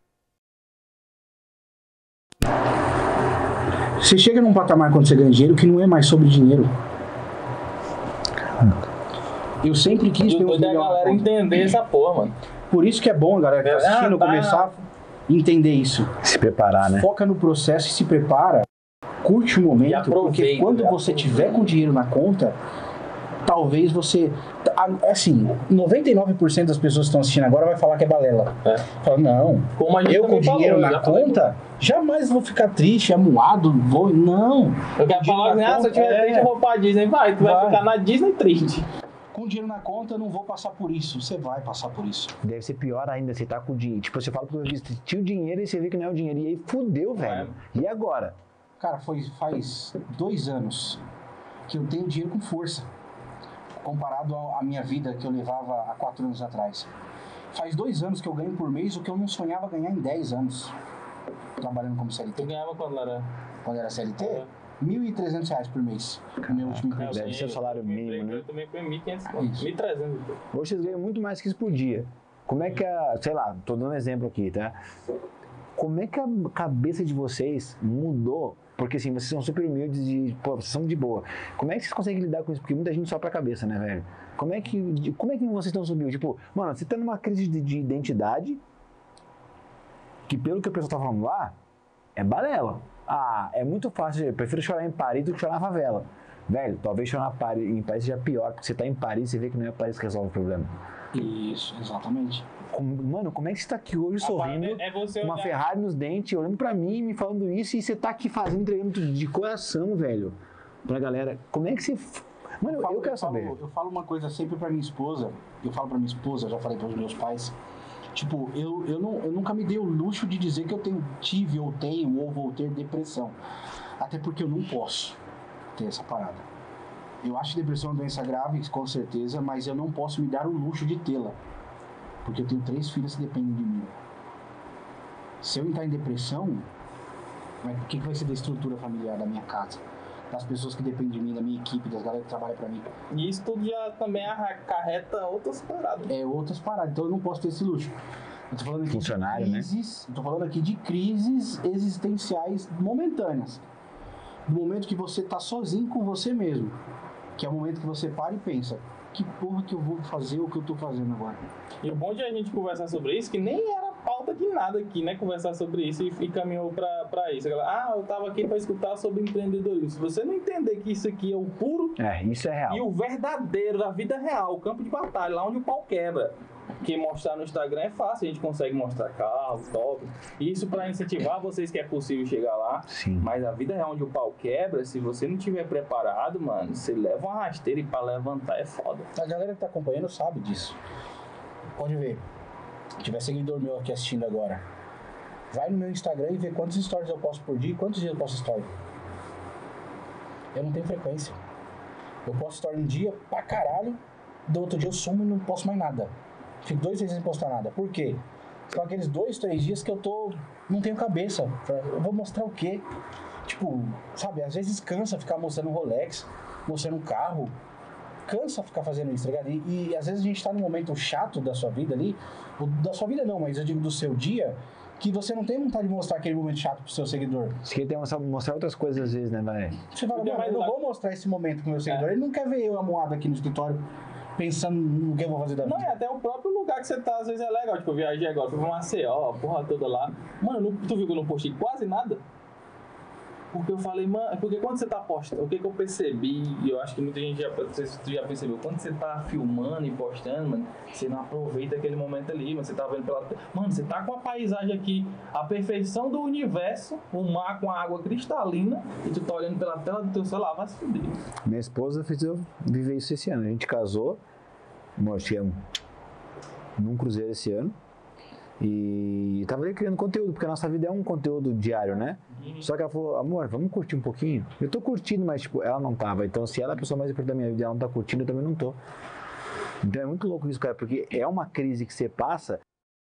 Você chega num patamar quando você ganha dinheiro que não é mais sobre dinheiro. Eu sempre quis ter um da galera entender essa porra, mano. Por isso que é bom a galera que tá assistindo começar a entender isso. Se preparar, né? Foca no processo e se prepara. Curte o momento, porque quando você tiver com dinheiro na conta, talvez você... Assim, 99% das pessoas que estão assistindo agora vai falar que é balela. Fala, não, eu com dinheiro na conta, jamais vou ficar triste, amuado, não. Eu quero falar, se eu tiver triste, eu vou pra Disney. Tu vai ficar na Disney triste. Com dinheiro na conta, eu não vou passar por isso. Você vai passar por isso. Deve ser pior ainda, você tá com o dinheiro. Tipo, você fala pro visto, tinha o dinheiro e você vê que não é o dinheiro. E aí fudeu, velho. E agora? Cara, faz 2 anos que eu tenho dinheiro com força, comparado à minha vida que eu levava há 4 anos atrás. Faz 2 anos que eu ganho por mês o que eu não sonhava ganhar em 10 anos, trabalhando como CLT. Tu ganhava Quando era CLT? R$ 1.300 por mês, no meu último emprego. Deve ser o salário mínimo, né? Eu também fui 1.500, 1.300. Hoje vocês ganham muito mais que isso por dia. Como é que sei lá, tô dando um exemplo aqui, tá? Como é que a cabeça de vocês mudou? Porque assim, vocês são super humildes e, pô, vocês são de boa. Como é que vocês conseguem lidar com isso? Porque muita gente sopra a cabeça, né, velho? Como é que vocês estão subindo? Tipo, mano, você tá numa crise de identidade que, pelo que o pessoal tá falando lá, é balela. Ah, é muito fácil, eu prefiro chorar em Paris do que chorar na favela. Velho, talvez chorar em Paris seja pior, porque você tá em Paris e você vê que não é Paris que resolve o problema. Isso, exatamente. Mano, como é que você tá aqui hoje sorrindo, com uma Ferrari nos dentes, olhando pra mim, me falando isso, e você tá aqui fazendo, entregando de coração, velho, pra galera. Como é que você... Mano, eu quero saber. Eu falo uma coisa sempre pra minha esposa, já falei pros meus pais, tipo, eu nunca me dei o luxo de dizer que eu tive, ou tenho, ou vou ter depressão. Até porque eu não posso ter essa parada. Eu acho que depressão é uma doença grave, com certeza, mas eu não posso me dar o luxo de tê-la. Porque eu tenho 3 filhas que dependem de mim. Se eu entrar em depressão, o que vai ser da estrutura familiar da minha casa? Das pessoas que dependem de mim, da minha equipe, das galera que trabalham pra mim. E isso tudo já também acarreta outras paradas. Outras paradas. Então eu não posso ter esse luxo. Eu tô falando aqui funcionário, de crises, né? Tô falando aqui de crises existenciais momentâneas. Do momento que você tá sozinho com você mesmo. Que é o momento que você para e pensa, que porra que eu vou fazer o que eu tô fazendo agora? E o bom de a gente conversar sobre isso, que nem era pauta de nada aqui, né? Conversar sobre isso e caminhou pra isso. Eu tava aqui pra escutar sobre empreendedorismo. Se você não entender que isso aqui é o puro... isso é real. E o verdadeiro da vida real, o campo de batalha, lá onde o pau quebra. Porque mostrar no Instagram é fácil, a gente consegue mostrar carro, top. Isso para incentivar vocês que é possível chegar lá. Sim. Mas a vida real onde o pau quebra, se você não tiver preparado, mano, você leva uma rasteira e para levantar é foda. A galera que tá acompanhando sabe disso. Pode ver. Se tiver seguidor meu aqui assistindo agora, vai no meu Instagram e vê quantos stories eu posto por dia e quantos dias eu posto story. Eu não tenho frequência. Eu posto story um dia pra caralho, do outro dia eu sumo e não posto mais nada. Fico 2 dias sem postar nada. Por quê? São aqueles 2, 3 dias que eu não tenho cabeça. Eu vou mostrar o quê? Tipo, sabe, às vezes cansa ficar mostrando um Rolex, mostrando um carro. Cansa ficar fazendo isso, tá ligado? E às vezes a gente tá num momento chato da sua vida ali, da sua vida não, mas eu digo do seu dia, que você não tem vontade de mostrar aquele momento chato pro seu seguidor. Você quer mostrar outras coisas às vezes, né, velho? Você fala, mano, eu não vou mostrar esse momento pro meu seguidor. Ele não quer ver eu amuado aqui no escritório, pensando no que eu vou fazer da vida. Não, é até o próprio lugar que você tá, às vezes é legal. Tipo, eu viajei agora, fui pra Maceió, a porra toda lá. Mano, tu viu que eu não postei quase nada? Porque eu falei, mano, porque quando você tá postando, o que eu percebi, e eu acho que muita gente tu já percebeu, quando você tá filmando e postando, mano, você não aproveita aquele momento ali, mano, você tá vendo pela... Mano, você tá com a paisagem aqui, a perfeição do universo, o mar com a água cristalina, e tu tá olhando pela tela do teu celular, vai se fuder. Minha esposa fez eu viver isso esse ano. A gente casou, num cruzeiro esse ano. E tava ali criando conteúdo, porque a nossa vida é um conteúdo diário, né? Só que ela falou, amor, vamos curtir um pouquinho? Eu tô curtindo, mas tipo, ela não tava. Então se ela é a pessoa mais importante da minha vida e ela não tá curtindo, eu também não tô. Então é muito louco isso, cara, porque é uma crise que você passa.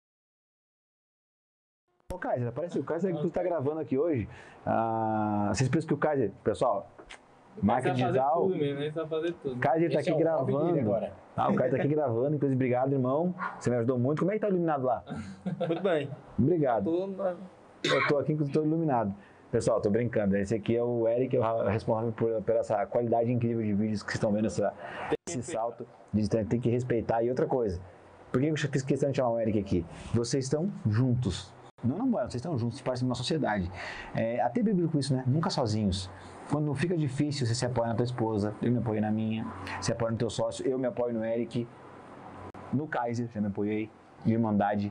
Ô Kaiser, aparece o Kaiser que tu tá gravando aqui hoje. Vocês pensam que o Kaiser, pessoal, marca digital. Ele sabe fazer tudo. Kaiser tá aqui gravando. O Kaiser tá aqui gravando, inclusive, obrigado, irmão. Você me ajudou muito. Como é que tá iluminado lá? Muito bem. Obrigado. Eu tô aqui porque eu tô iluminado. Pessoal, tô brincando. Esse aqui é o Eric, é o responsável por essa qualidade incrível de vídeos que vocês estão vendo, esse salto. Tem que respeitar. E outra coisa, por que eu fiz questão de chamar o Eric aqui? Vocês estão juntos. Não, vocês estão juntos, parecem uma sociedade. Até bíblico isso, né? Nunca sozinhos. Quando fica difícil, você se apoia na tua esposa, eu me apoio na minha, você apoia no teu sócio, eu me apoio no Eric, no Kaiser, já me apoiei, Irmandade.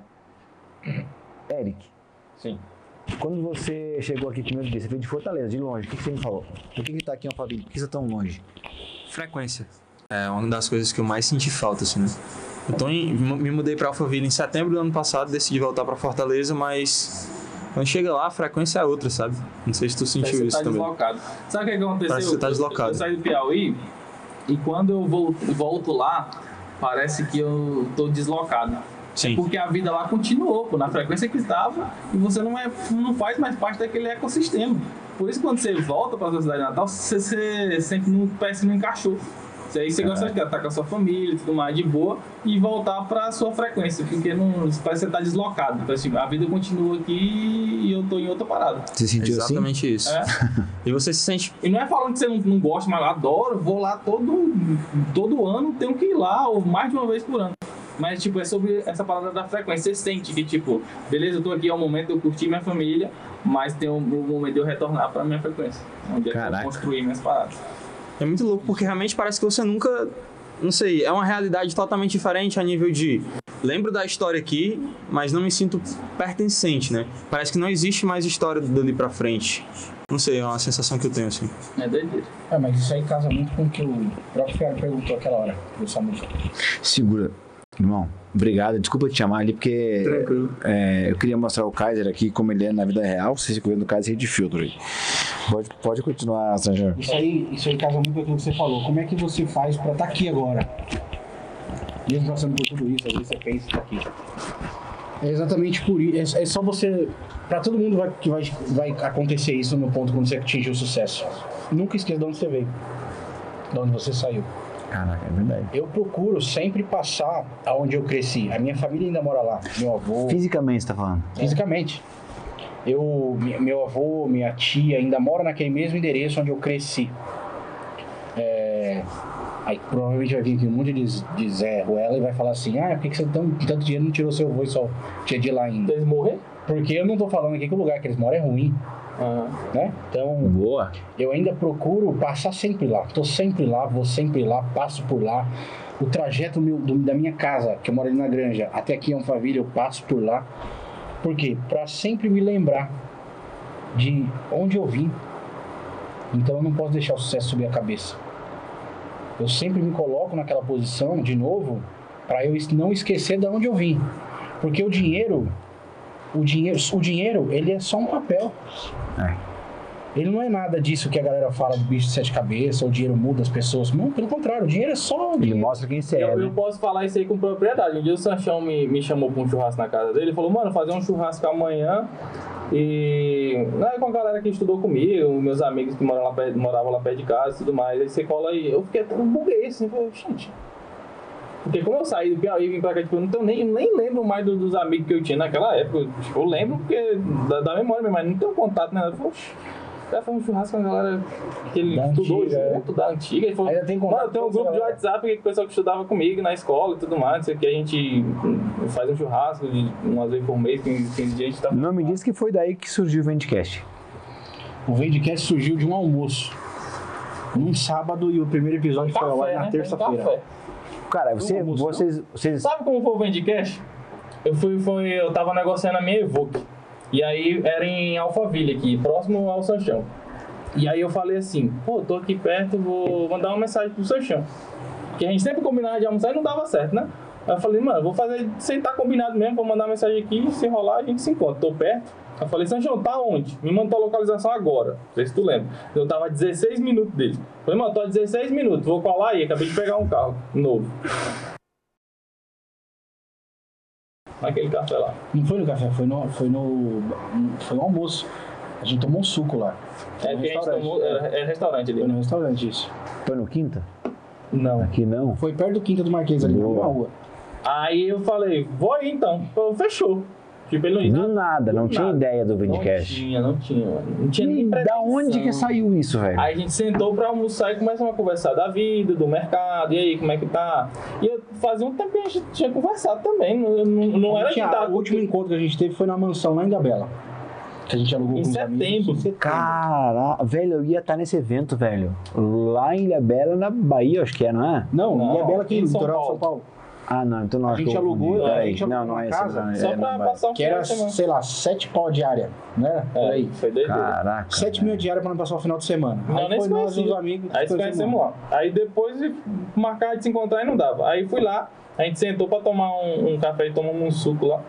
Eric. Sim. Quando você chegou aqui, como eu disse, você veio de Fortaleza, de longe, o que você me falou? Por que tá aqui em Alphaville? Por que você tá tão longe? Frequência. É uma das coisas que eu mais senti falta, assim, né? Então, me mudei para Alphaville em setembro do ano passado, decidi voltar para Fortaleza, mas quando chega lá, a frequência é outra, sabe? Não sei se tu sentiu isso também. Deslocado. Sabe o que aconteceu? Parece que você tá deslocado. Eu saí do Piauí e quando eu volto lá, parece que eu tô deslocado. Sim. Porque a vida lá continuou, pô, na frequência que estava, e você não faz mais parte daquele ecossistema. Por isso, quando você volta para a sua cidade natal, você sempre parece que não encaixou. Aí você gosta de estar com a sua família e tudo mais de boa e voltar para a sua frequência, porque parece que você está deslocado. Então, assim, a vida continua aqui e eu tô em outra parada. Você sentiu exatamente assim? Isso. E você se sente... E não é falando que você não gosta, mas eu adoro, vou lá todo ano, tenho que ir lá, ou mais de uma vez por ano. Mas, tipo, é sobre essa parada da frequência. Você sente que, tipo, beleza, eu tô aqui, é o momento de eu curtir minha família, mas tem o momento de eu retornar pra minha frequência, onde é que eu construir minhas paradas. É muito louco, porque realmente parece que você nunca... Não sei, é uma realidade totalmente diferente a nível de... Lembro da história aqui, mas não me sinto pertencente, né? Parece que não existe mais história dali pra frente. Não sei, é uma sensação que eu tenho, assim. É doideira. Mas isso aí casa muito com o que o próprio cara perguntou aquela hora, do Samuel. Segura. Irmão, obrigado. Desculpa te chamar ali, porque eu queria mostrar o Kaiser aqui como ele é na vida real. Você se cuida do Kaiser de filtro aí. Pode continuar, Sérgio. Isso aí casa muito com aquilo que você falou. Como é que você faz pra estar aqui agora? Mesmo passando por tudo isso, às vezes você pensa que aqui. É exatamente por isso. É só você... Pra todo mundo que vai acontecer isso no ponto quando você atingir o sucesso. Nunca esqueça de onde você veio. De onde você saiu. Caraca, é verdade. Eu procuro sempre passar aonde eu cresci. A minha família ainda mora lá. Meu avô... Fisicamente, você tá falando? Fisicamente. Meu avô, minha tia ainda moram naquele mesmo endereço onde eu cresci. Aí provavelmente vai vir aqui um monte de Zé Ruela e vai falar assim: por que você tanto dinheiro não tirou seu avô e só tinha de ir lá ainda? Eles morrer? Porque eu não tô falando aqui que o lugar que eles moram é ruim. Né? Então, boa. Eu ainda procuro passar sempre lá. Tô sempre lá, vou sempre lá, passo por lá. o trajeto da minha casa, que eu moro ali na Granja, até aqui em Alphaville, eu passo por lá. Por quê? Pra sempre me lembrar de onde eu vim. Então eu não posso deixar o sucesso subir a cabeça. Eu sempre me coloco naquela posição, de novo, para eu não esquecer de onde eu vim. Porque o dinheiro, ele é só um papel. Ele não é nada disso que a galera fala do bicho de 7 cabeças, ou o dinheiro muda as pessoas. Não, pelo contrário, o dinheiro é só... Ele mostra quem você é, Eu posso falar isso aí com propriedade. Um dia o Sanchão me chamou pra um churrasco na casa dele e falou, mano, fazer um churrasco amanhã e... Não é com a galera que estudou comigo, meus amigos que moravam lá perto de casa e tudo mais. Aí você cola aí. Eu fiquei tão buguei assim, falei, gente... Porque como eu saí do Piauí e vim pra cá, tipo, eu não nem lembro mais dos amigos que eu tinha naquela época. Tipo, eu lembro porque da memória mesmo, mas não tenho contato, né? Eu falei, já foi um churrasco com a galera que ele estudou junto, da antiga. Ele falou, mano, eu tenho um grupo de WhatsApp que o pessoal que estudava comigo na escola e tudo mais, que a gente faz um churrasco de umas vezes por mês, 15 dias a gente tá... Não me disse que foi daí que surgiu o Vendcast. O Vendcast surgiu de um almoço. Num sábado, e o primeiro episódio foi ao ar na terça-feira. Cara, vocês... Sabe como foi o Vendcast? Eu tava negociando a minha Evoque. E aí era em Alphaville aqui, próximo ao Sanchão. E aí eu falei assim, pô, tô aqui perto, vou mandar uma mensagem pro Sanchão. Porque a gente sempre combinava de almoçar e não dava certo, né? Aí eu falei, mano, vou fazer sem estar combinado mesmo, vou mandar uma mensagem aqui, se rolar a gente se encontra. Tô perto. Aí eu falei, Sanchão, tá onde? Me manda tua localização agora. Não sei se tu lembra. Eu tava a 16 minutos dele. Falei, mano, tô a 16 minutos, vou colar aí, acabei de pegar um carro novo. Naquele café lá. Não foi no café, foi no almoço. A gente tomou um suco lá. É que a gente tomou, é restaurante ali. Foi no restaurante, isso. Foi no Quinta? Não. Aqui não? Foi perto do Quinta do Marquês, ali na rua. Aí eu falei, vou aí então. Fechou. Tipo, ele não disse do nada, não tinha ideia do Vendcast. Não tinha, mano. Não tinha nem da onde que saiu isso, velho? Aí a gente sentou pra almoçar e começamos a conversar da vida, do mercado, e aí, como é que tá? E eu fazia um tempo que a gente tinha conversado também, não era de dar... O último encontro que a gente teve foi na mansão lá em Ilhabela. Que a gente alugou em setembro. Caraca, velho, eu ia estar nesse evento, velho. Lá em Ilhabela, na Bahia, acho que é, não é? Não, Ilhabela aqui, no litoral de São Paulo. Ah, não, então não. A gente alugou, não é casa, esse. Só pra passar um que era, sei lá, 7 pau diária, né? Por aí. Foi doideira. Caraca. 7 mil diária pra não passar o final de semana. Não, aí nem foi nós e os amigos. Aí se conhecemos lá. Aí depois marcar de se encontrar e não dava. Aí fui lá, a gente sentou pra tomar um café e tomamos um suco lá.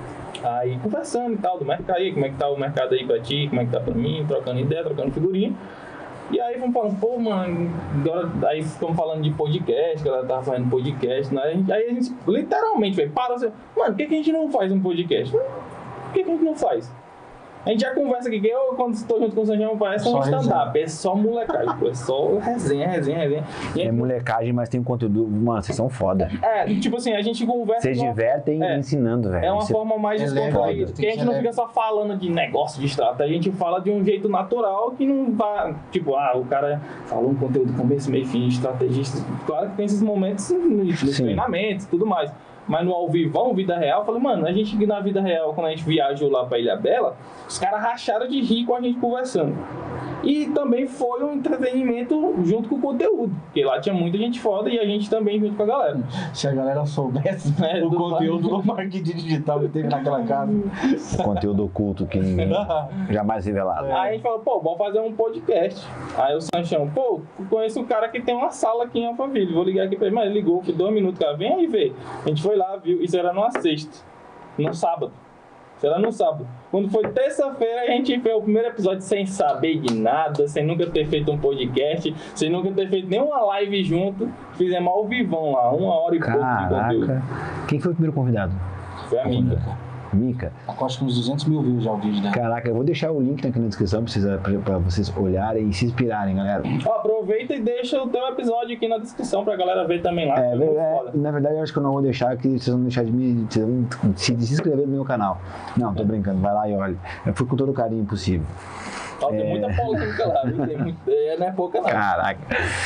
Aí conversando e tal, do mercado aí, como é que tá o mercado aí pra ti, como é que tá pra mim, trocando ideia, trocando figurinha. E aí vamos falando, pô, mano, agora aí ficamos falando de podcast, que ela tava fazendo podcast, né? Aí a gente literalmente, velho, parou assim, mano, por que a gente não faz um podcast? Por que a gente não faz? A gente já conversa aqui, que eu, quando estou junto com o Sanchão, parece um stand-up, é só molecagem, pô, é só resenha. E aí, é molecagem, mas tem um conteúdo, mano, vocês são foda. É, tipo assim, a gente conversa... Vocês divertem ensinando, velho. É uma forma mais descontraída, porque a gente não fica só falando de negócio, de estratégia, a gente fala de um jeito natural que não vai, tipo, o cara falou um conteúdo começo, meio, fim, estrategista, claro que tem esses momentos nos treinamentos e tudo mais. Mas no ao vivão, vida real, eu falei, mano, a gente na vida real, quando a gente viajou lá pra Ilhabela, os caras racharam de rir com a gente conversando. E também foi um entretenimento junto com o conteúdo, porque lá tinha muita gente foda e a gente também junto com a galera. Se a galera soubesse o conteúdo do marketing digital que teve naquela casa. Conteúdo oculto que ninguém jamais revelado. Aí a gente falou, pô, vamos fazer um podcast. Aí o Sanchão, pô, conheço um cara que tem uma sala aqui em Alphaville, vou ligar aqui pra ele. Mas ele ligou, que 2 minutos, cara, vem aí ver. A gente foi lá, viu, isso era numa sexta, no sábado. Isso era no sábado. Quando foi terça-feira, a gente fez o primeiro episódio sem saber de nada, sem nunca ter feito um podcast, sem nunca ter feito nenhuma live junto. Fizemos ao vivão lá, 1 hora e pouco de conteúdo. Quem foi o primeiro convidado? Foi a Mica. Mica? Acho que uns 200 mil views já o vídeo dela. Caraca, eu vou deixar o link aqui na descrição pra vocês olharem e se inspirarem, galera. Ó, aproveita e deixa o teu episódio aqui na descrição pra galera ver também lá. Na verdade, eu acho que eu não vou deixar, que vocês vão deixar de se inscrever no meu canal. Não, tô brincando, vai lá e olha. Eu fui com todo o carinho possível. Ó, tem muita polêmica lá, viu? Não é pouca não. Caraca.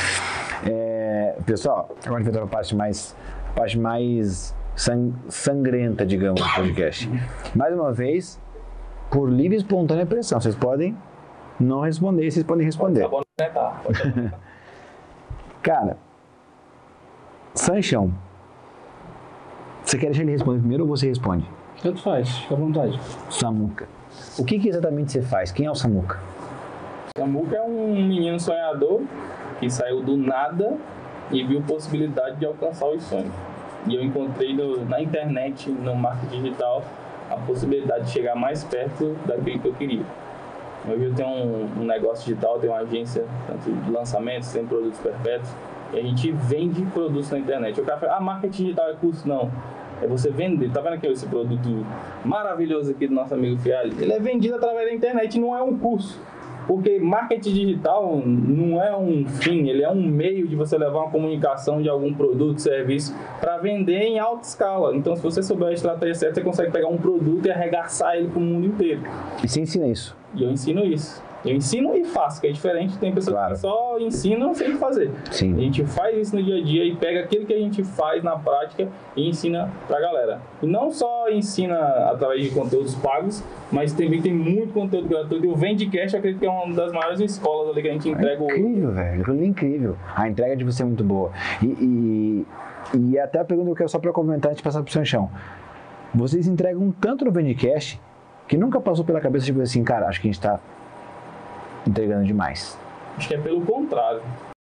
Pessoal, agora a gente vai para a parte mais sangrenta, digamos, do podcast. Mais uma vez, por livre e espontânea pressão. Vocês podem não responder, vocês podem responder. Tá bom, né? Tá. Cara, Sanchão. Você quer deixar ele responder primeiro ou você responde? Tanto faz, fica à vontade. Samuca. O que exatamente você faz? Quem é o Samuca? Samuca é um menino sonhador que saiu do nada e viu possibilidade de alcançar os sonhos. E eu encontrei na internet, no marketing digital, a possibilidade de chegar mais perto daquilo que eu queria. Hoje eu tenho um negócio digital, tenho uma agência tanto de lançamentos, tem produtos perpétuos, e a gente vende produtos na internet. O cara fala, marketing digital é curso? Não. É você vender. Tá vendo aqui esse produto maravilhoso aqui do nosso amigo Fialho? Ele é vendido através da internet, não é um curso. Porque marketing digital não é um fim, ele é um meio de você levar uma comunicação de algum produto, serviço, para vender em alta escala. Então, se você souber a estratégia certa, você consegue pegar um produto e arregaçar ele para o mundo inteiro. E você ensina isso? E eu ensino isso. Eu ensino e faço, que é diferente. Tem pessoas que só ensinam sem fazer. Sim. A gente faz isso no dia a dia e pega aquilo que a gente faz na prática e ensina pra galera. E não só ensina através de conteúdos pagos, mas também tem muito conteúdo gratuito. E o Vendcast, eu acredito que é uma das maiores escolas ali que a gente entrega. Incrível, velho. Aquilo é incrível. A entrega de você é muito boa. E até a pergunta que eu quero só pra comentar antes de passar pro Sanchão. Vocês entregam tanto no Vendcast que nunca passou pela cabeça de tipo assim, cara, acho que a gente tá entregando demais. Acho que é pelo contrário.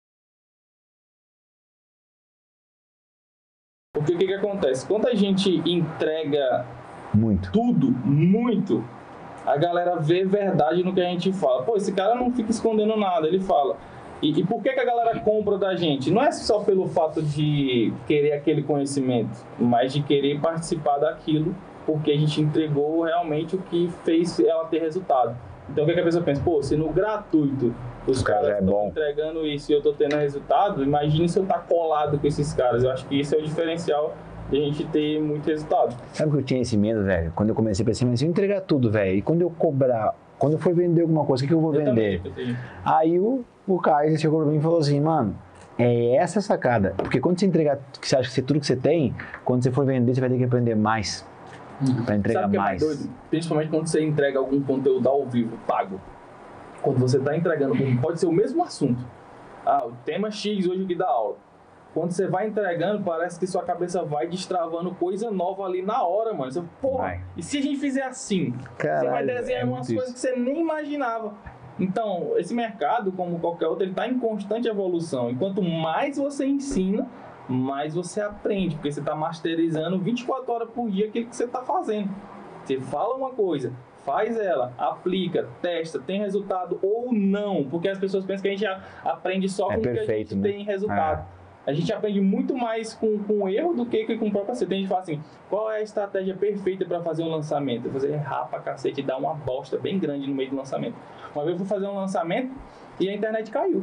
Porque o que acontece? Quando a gente entrega tudo, muito, a galera vê verdade no que a gente fala. Pô, esse cara não fica escondendo nada, ele fala. E por que a galera compra da gente? Não é só pelo fato de querer aquele conhecimento, mas de querer participar daquilo, porque a gente entregou realmente o que fez ela ter resultado. Então o que a pessoa pensa? Pô, se no gratuito os caras estão entregando isso e eu tô tendo resultado, imagine se eu tá colado com esses caras. Eu acho que isso é o diferencial de a gente ter muito resultado. Sabe que eu tinha esse medo, velho? Quando eu comecei a pensar, mas se eu entregar tudo, velho, e quando eu cobrar, quando eu for vender alguma coisa, o que eu vou vender? Aí o Caio chegou pra mim e falou assim, mano, é essa a sacada. Porque quando você entregar, que você acha que tudo que você tem, quando você for vender, você vai ter que aprender mais. Pra entregar. Sabe o que é mais doido? Principalmente quando você entrega algum conteúdo ao vivo, pago. Quando você está entregando, pode ser o mesmo assunto. O tema X hoje aqui da aula. Quando você vai entregando, parece que sua cabeça vai destravando coisa nova ali na hora, mano. Você, porra, e se a gente fizer assim? Caralho, você vai desenhando umas coisas que você nem imaginava. Então, esse mercado, como qualquer outro, ele está em constante evolução. E quanto mais você ensina, mais você aprende, porque você está masterizando 24 horas por dia aquilo que você está fazendo. Você fala uma coisa, faz ela, aplica, testa, tem resultado ou não, porque as pessoas pensam que a gente aprende só com o que a gente tem resultado. A gente aprende muito mais com erro do que com o próprio acerto. A gente fala assim, qual é a estratégia perfeita para fazer um lançamento? Fazer errar pra cacete e dar uma bosta bem grande no meio do lançamento. Uma vez eu fui fazer um lançamento e a internet caiu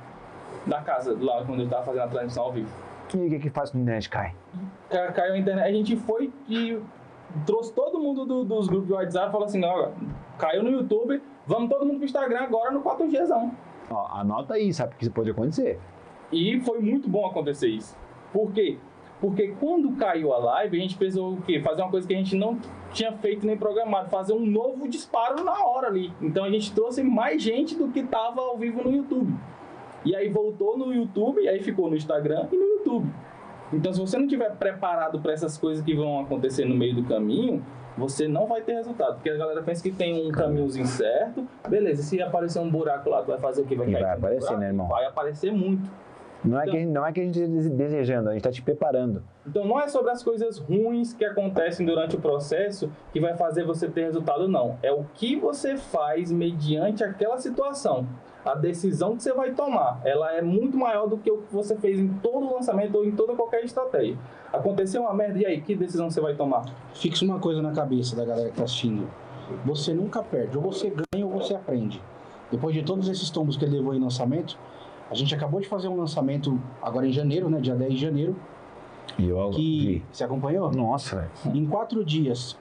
da casa, lá quando eu estava fazendo a transmissão ao vivo. E o que faz quando a internet cai? Caiu a internet. A gente foi e trouxe todo mundo dos grupos de WhatsApp e falou assim, ó, caiu no YouTube, vamos todo mundo pro Instagram agora no 4Gzão. Ó, anota aí, sabe o que pode acontecer. E foi muito bom acontecer isso. Por quê? Porque quando caiu a live, a gente pensou o quê? Fazer uma coisa que a gente não tinha feito nem programado, fazer um novo disparo na hora ali. Então a gente trouxe mais gente do que estava ao vivo no YouTube. E aí voltou no YouTube, aí ficou no Instagram e no YouTube. Então se você não estiver preparado para essas coisas que vão acontecer no meio do caminho, você não vai ter resultado. Porque a galera pensa que tem um caminhozinho certo, beleza, se aparecer um buraco lá, tu vai fazer o que? Vai cair? Vai aparecer, buraco, né, irmão? Vai aparecer muito. Não é que a gente está desejando, a gente está te preparando. Então não é sobre as coisas ruins que acontecem durante o processo que vai fazer você ter resultado, não. É o que você faz mediante aquela situação. A decisão que você vai tomar, ela é muito maior do que o que você fez em todo o lançamento ou em toda qualquer estratégia. Aconteceu uma merda, e aí, que decisão você vai tomar? Fixa uma coisa na cabeça da galera que está assistindo. Você nunca perde, ou você ganha ou você aprende. Depois de todos esses tombos que ele levou em lançamento, a gente acabou de fazer um lançamento agora em janeiro, né? Dia 10 de janeiro. E eu vi. Você acompanhou? Nossa, velho. Em 4 dias,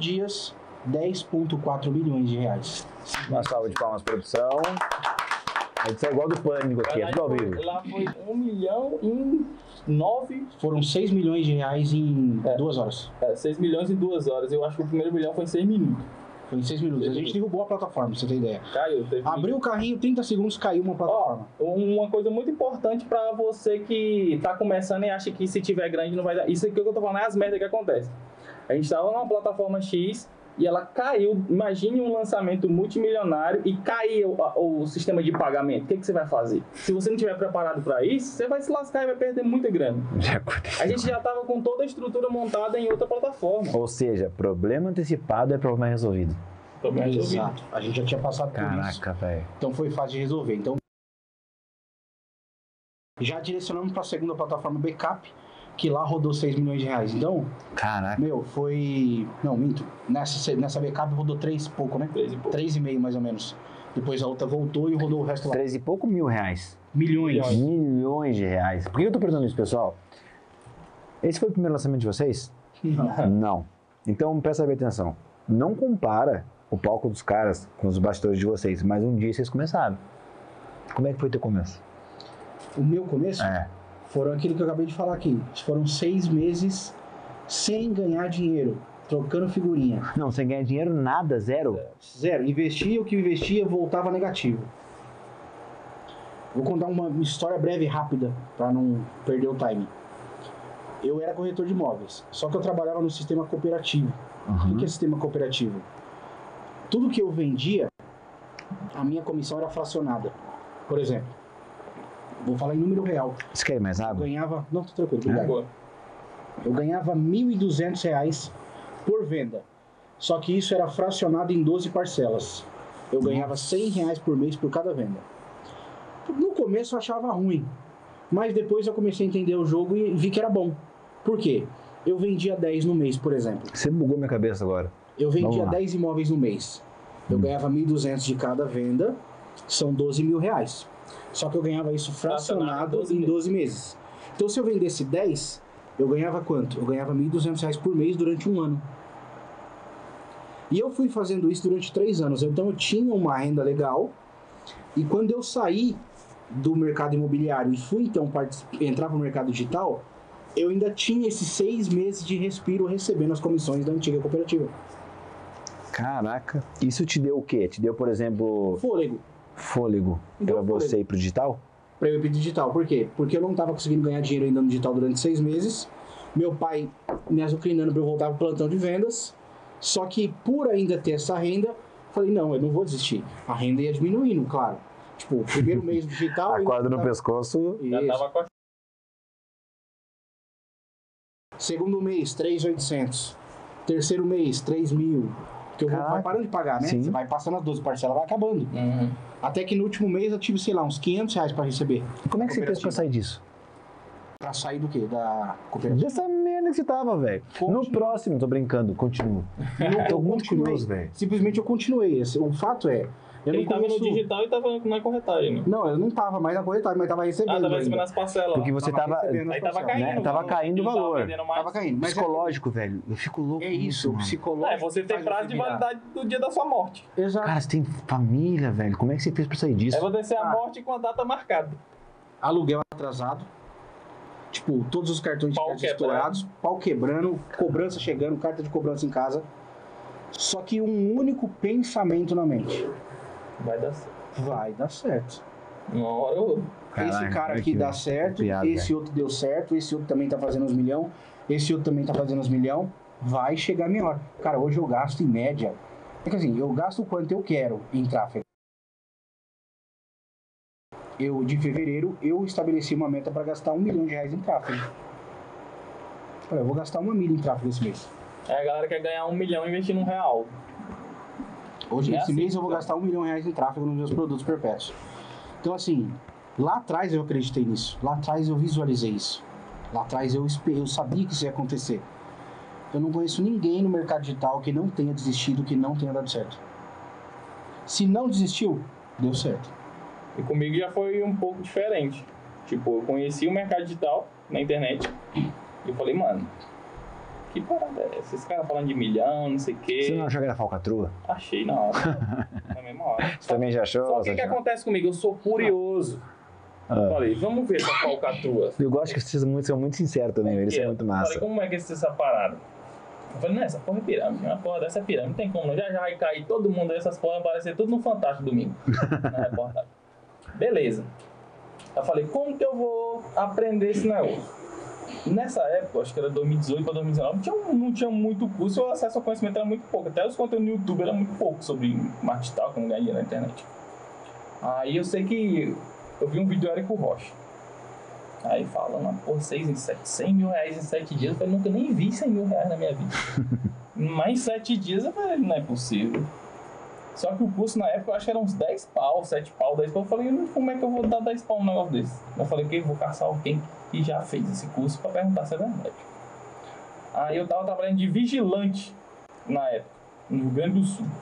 10,4 milhões de reais. Uma salva de palmas, produção. A edição é igual do Pânico aqui, é tudo ao vivo. Lá foi 1 milhão em 9... Foram 6 milhões de reais em 2 horas. 6 milhões em 2 horas. Eu acho que o primeiro milhão foi em 6 minutos. Foi em 6 minutos. A gente derrubou a plataforma, pra você ter ideia. Caiu. Abriu o carrinho, 30 segundos, caiu uma plataforma. Uma coisa muito importante pra você que tá começando e acha que se tiver grande não vai dar. Isso aqui que eu tô falando é as merdas que acontecem. A gente tava numa plataforma X e ela caiu. Imagine um lançamento multimilionário e caiu o sistema de pagamento. O que você vai fazer? Se você não estiver preparado pra isso, você vai se lascar e vai perder muita grana. A gente já tava com toda a estrutura montada em outra plataforma. Ou seja, problema antecipado é problema resolvido. Exato. A gente já tinha passado por isso. Caraca, velho. Então foi fácil de resolver. Então, já direcionamos para a segunda plataforma Backup, que lá rodou 6 milhões de reais. Então, caraca. Meu, foi... Não, minto. Nessa Backup rodou 3 e pouco, né? 3,5 mais ou menos. Depois a outra voltou e rodou o resto lá. 13 e pouco mil reais. Milhões. Milhões de reais. Por que eu tô perguntando isso, pessoal? Esse foi o primeiro lançamento de vocês? Não. Então, presta bem atenção. Não compara o palco dos caras com os bastidores de vocês, mas um dia vocês começaram. Como é que foi o teu começo? O meu começo? É. Foram aquilo que eu acabei de falar aqui. Foram 6 meses sem ganhar dinheiro, trocando figurinha. Não, sem ganhar dinheiro, nada, zero. Zero. Investia, o que investia voltava negativo. Vou contar uma história breve e rápida, para não perder o time. Eu era corretor de imóveis, só que eu trabalhava no sistema cooperativo. O que é sistema cooperativo? Tudo que eu vendia, a minha comissão era fracionada. Por exemplo, vou falar em número real. Você quer mais água? Eu ganhava... Não, tô tranquilo, obrigado. Eu ganhava R$ 1.200 por venda. Só que isso era fracionado em 12 parcelas. Eu ganhava R$ 100 por mês por cada venda. No começo eu achava ruim, mas depois eu comecei a entender o jogo e vi que era bom. Por quê? Eu vendia 10 no mês, por exemplo. Você bugou minha cabeça agora. Eu vendia 10 imóveis no mês. Eu ganhava 1.200 de cada venda, são 12 mil reais. Só que eu ganhava isso fracionado em 12 meses. Então se eu vendesse 10, eu ganhava quanto? Eu ganhava 1.200 reais por mês durante um ano. E eu fui fazendo isso durante 3 anos. Então eu tinha uma renda legal. E quando eu saí do mercado imobiliário e fui então entrar para o mercado digital, eu ainda tinha esses 6 meses de respiro recebendo as comissões da antiga cooperativa. Caraca. Isso te deu o quê? Te deu, por exemplo... Fôlego. Para você ir pro digital? Para eu ir pro digital. Por quê? Porque eu não estava conseguindo ganhar dinheiro ainda no digital durante 6 meses. Meu pai me azucrinando para eu voltar pro plantão de vendas. Só que por ainda ter essa renda, falei, não, eu não vou desistir. A renda ia diminuindo, claro. Tipo, primeiro mês digital... A corda no pescoço... Já tava com a... Segundo mês, 3.800. Terceiro mês, 3.000. Porque o roubo vai parando de pagar, né? Sim. Você vai passando as 12 parcelas, vai acabando. Até que no último mês eu tive, sei lá, uns 500 reais pra receber. E como é que você fez pra sair disso? Pra sair do quê? Da cooperativa? Dessa merda que você tava, velho. No próximo, tô brincando, continuo. Tô muito curioso, velho. Simplesmente eu continuei. O fato é... Ele tava no digital e tava na corretagem, né? Não, eu não tava mais na corretagem, mas tava recebendo. Tava recebendo as parcelas. Porque você tava Aí tava caindo. né? Tava caindo o valor. Tava caindo. Mas psicológico, velho. Eu fico louco. É isso, psicológico. É, você tem prazo de validade do dia da sua morte. Exato. Cara, você tem família, velho. Como é que você fez pra sair disso? É você ser a morte com a data marcada. Aluguel atrasado. Tipo, todos os cartões de crédito estourados, pau quebrando, cobrança chegando, carta de cobrança em casa. Só que um único pensamento na mente. Vai dar certo. Vai dar certo. Uma hora ou outra. Esse cara aqui dá certo, esse outro deu certo, esse outro também tá fazendo uns milhão, esse outro também tá fazendo uns milhão. Vai chegar a minha hora. Cara, hoje eu gasto em média. É que assim, eu gasto o quanto eu quero em tráfego. De fevereiro, eu estabeleci uma meta para gastar R$1 milhão em tráfego. Eu vou gastar 1 milha em tráfego esse mês. A galera quer ganhar 1 milhão investindo R$1. Hoje, esse mês, eu vou gastar R$1 milhão em tráfego nos meus produtos perpétuos. Então, assim, lá atrás eu acreditei nisso. Lá atrás eu visualizei isso. Lá atrás eu sabia que isso ia acontecer. Eu não conheço ninguém no mercado digital que não tenha desistido, que não tenha dado certo. Se não desistiu, deu certo. E comigo já foi um pouco diferente. Tipo, eu conheci o mercado digital na internet. E eu falei, mano, que parada é essa? Esses caras falando de milhão, não sei o quê. Você não achou que era falcatrua? Achei na hora. Na mesma hora. Você também já achou? Só o que acontece comigo? Eu sou curioso. Falei, vamos ver essa falcatrua. Eu gosto que vocês são muito sinceros também, eles são muito massa. Falei, como é que é essa parada? Eu falei, não, essa porra é pirâmide, uma porra dessa é pirâmide, não tem como, não. Já vai cair todo mundo, essas porras vão aparecer tudo no Fantástico domingo. Na reportagem. Beleza. Eu falei, como que eu vou aprender esse negócio? Nessa época, acho que era 2018 para 2019, não tinha muito curso, o acesso ao conhecimento era muito pouco. Até os conteúdos no YouTube eram muito pouco sobre marketing digital, como ganhar na internet. Aí eu sei que eu vi um vídeo do Érico Rocha. Aí falando, pô, 100 mil reais em 7 dias. Eu falei, nunca nem vi 100 mil reais na minha vida. Mas em 7 dias eu falei, não é possível. Só que o curso na época eu acho que era uns 10 pau, 7 pau, 10 pau. Eu falei, como é que eu vou dar 10 pau num negócio desse? Eu falei, que eu vou caçar alguém que já fez esse curso pra perguntar se é verdade. Aí eu tava trabalhando de vigilante na época, no Rio Grande do Sul.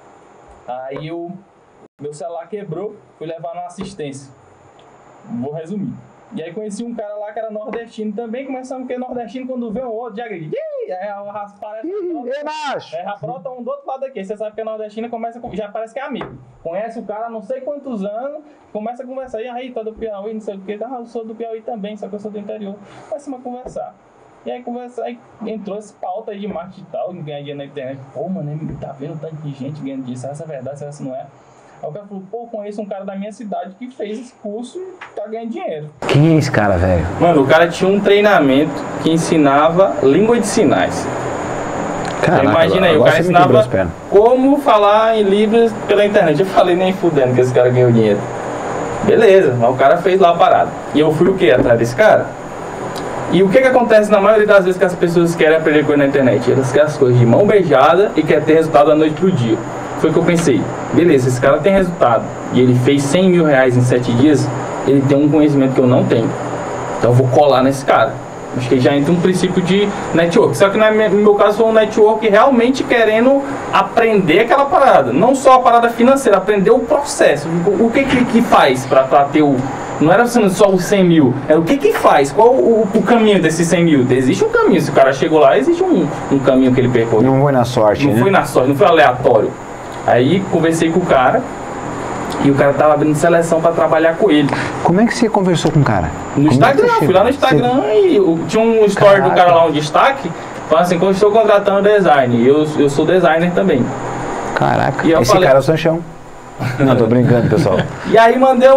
Aí meu celular quebrou, fui levar na assistência. Vou resumir. E aí conheci um cara lá que era nordestino também, começando porque nordestino quando vê um outro já grita. Aí a raça parece. Aí já brota um do outro lado aqui. Você sabe que é nordestino já parece que é amigo. Conhece o cara há não sei quantos anos, começa a conversar. E aí, tá do Piauí, não sei o que. Eu sou do Piauí também, só que eu sou do interior. Começamos a conversar. E aí aí entrou essa pauta aí de marketing e tal, ganhar dinheiro na internet. Pô, mano, tá vendo tanto de gente ganhando dinheiro. Será essa é verdade, será essa não é? Aí o cara falou, pô, conheço um cara da minha cidade que fez esse curso e tá ganhando dinheiro. Quem é esse cara, velho? Mano, o cara tinha um treinamento que ensinava língua de sinais. Caraca, então, imagina aí, o cara ensinava como falar em Libras pela internet. Eu falei, nem fudendo que esse cara ganhou dinheiro. Beleza, mas o cara fez lá a parada. E eu fui o quê? Atrás desse cara? E o que acontece na maioria das vezes que as pessoas querem aprender coisa na internet? Elas querem as coisas de mão beijada e querem ter resultado da noite pro dia. Foi o que eu pensei, beleza, esse cara tem resultado e ele fez 100 mil reais em 7 dias, ele tem um conhecimento que eu não tenho, então eu vou colar nesse cara. Acho que já entra um princípio de network, só que no meu caso foi um network realmente querendo aprender aquela parada, não só a parada financeira, aprender o processo, o que faz para ter o... Não era só os 100 mil, era o que faz, qual o caminho desses 100 mil. Existe um caminho, se o cara chegou lá, existe um caminho que ele percorreu. Não foi na sorte, não foi na sorte, não foi aleatório. Aí conversei com o cara e o cara tava abrindo seleção pra trabalhar com ele. Como é que você conversou com o cara? No Instagram, fui lá no Instagram e tinha um story do cara lá, um destaque, falando assim, que eu estou contratando design, e eu sou designer também. Caraca, e esse cara é o Sanchão. Não, tô brincando, pessoal. E aí mandei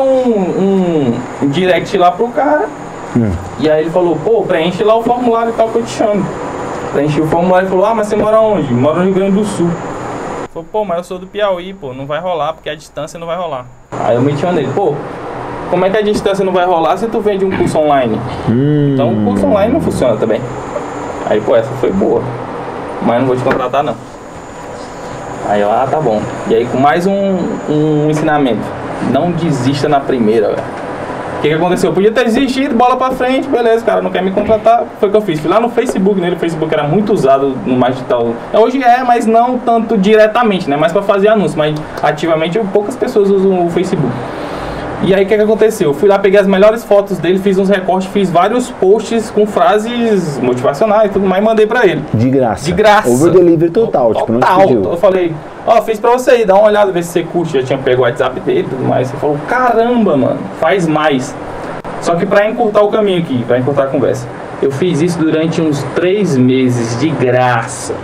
um direct lá pro cara, e aí ele falou, pô, preenche lá o formulário e tal que eu te chamo. Preenchi o formulário e falou, mas você mora onde? Moro no Rio Grande do Sul. Falei, pô, mas eu sou do Piauí, pô, não vai rolar, porque a distância não vai rolar. Aí eu meti nele, pô, como é que a distância não vai rolar se tu vende um curso online? Então o curso online não funciona também. Aí, pô, essa foi boa, mas não vou te contratar não. Aí eu, tá bom. E aí com mais um ensinamento, não desista na primeira, velho. O que aconteceu? Eu podia ter desistido, bola pra frente, beleza, cara, não quer me contratar. Foi o que eu fiz. Fui lá no Facebook, o Facebook era muito usado no marketing digital. Hoje mas não tanto diretamente, né? Mais pra fazer anúncio, mas ativamente poucas pessoas usam o Facebook. E aí o que aconteceu? Eu fui lá, peguei as melhores fotos dele, fiz uns recortes, fiz vários posts com frases motivacionais e tudo mais e mandei pra ele. De graça. De graça. Over delivery total, tipo, não te pediu. Eu falei, fiz pra você aí, dá uma olhada, ver se você curte. Já tinha pego o WhatsApp dele e tudo mais. Ele falou, caramba, mano, faz mais. Só que pra encurtar o caminho aqui, pra encurtar a conversa, eu fiz isso durante uns 3 meses, de graça.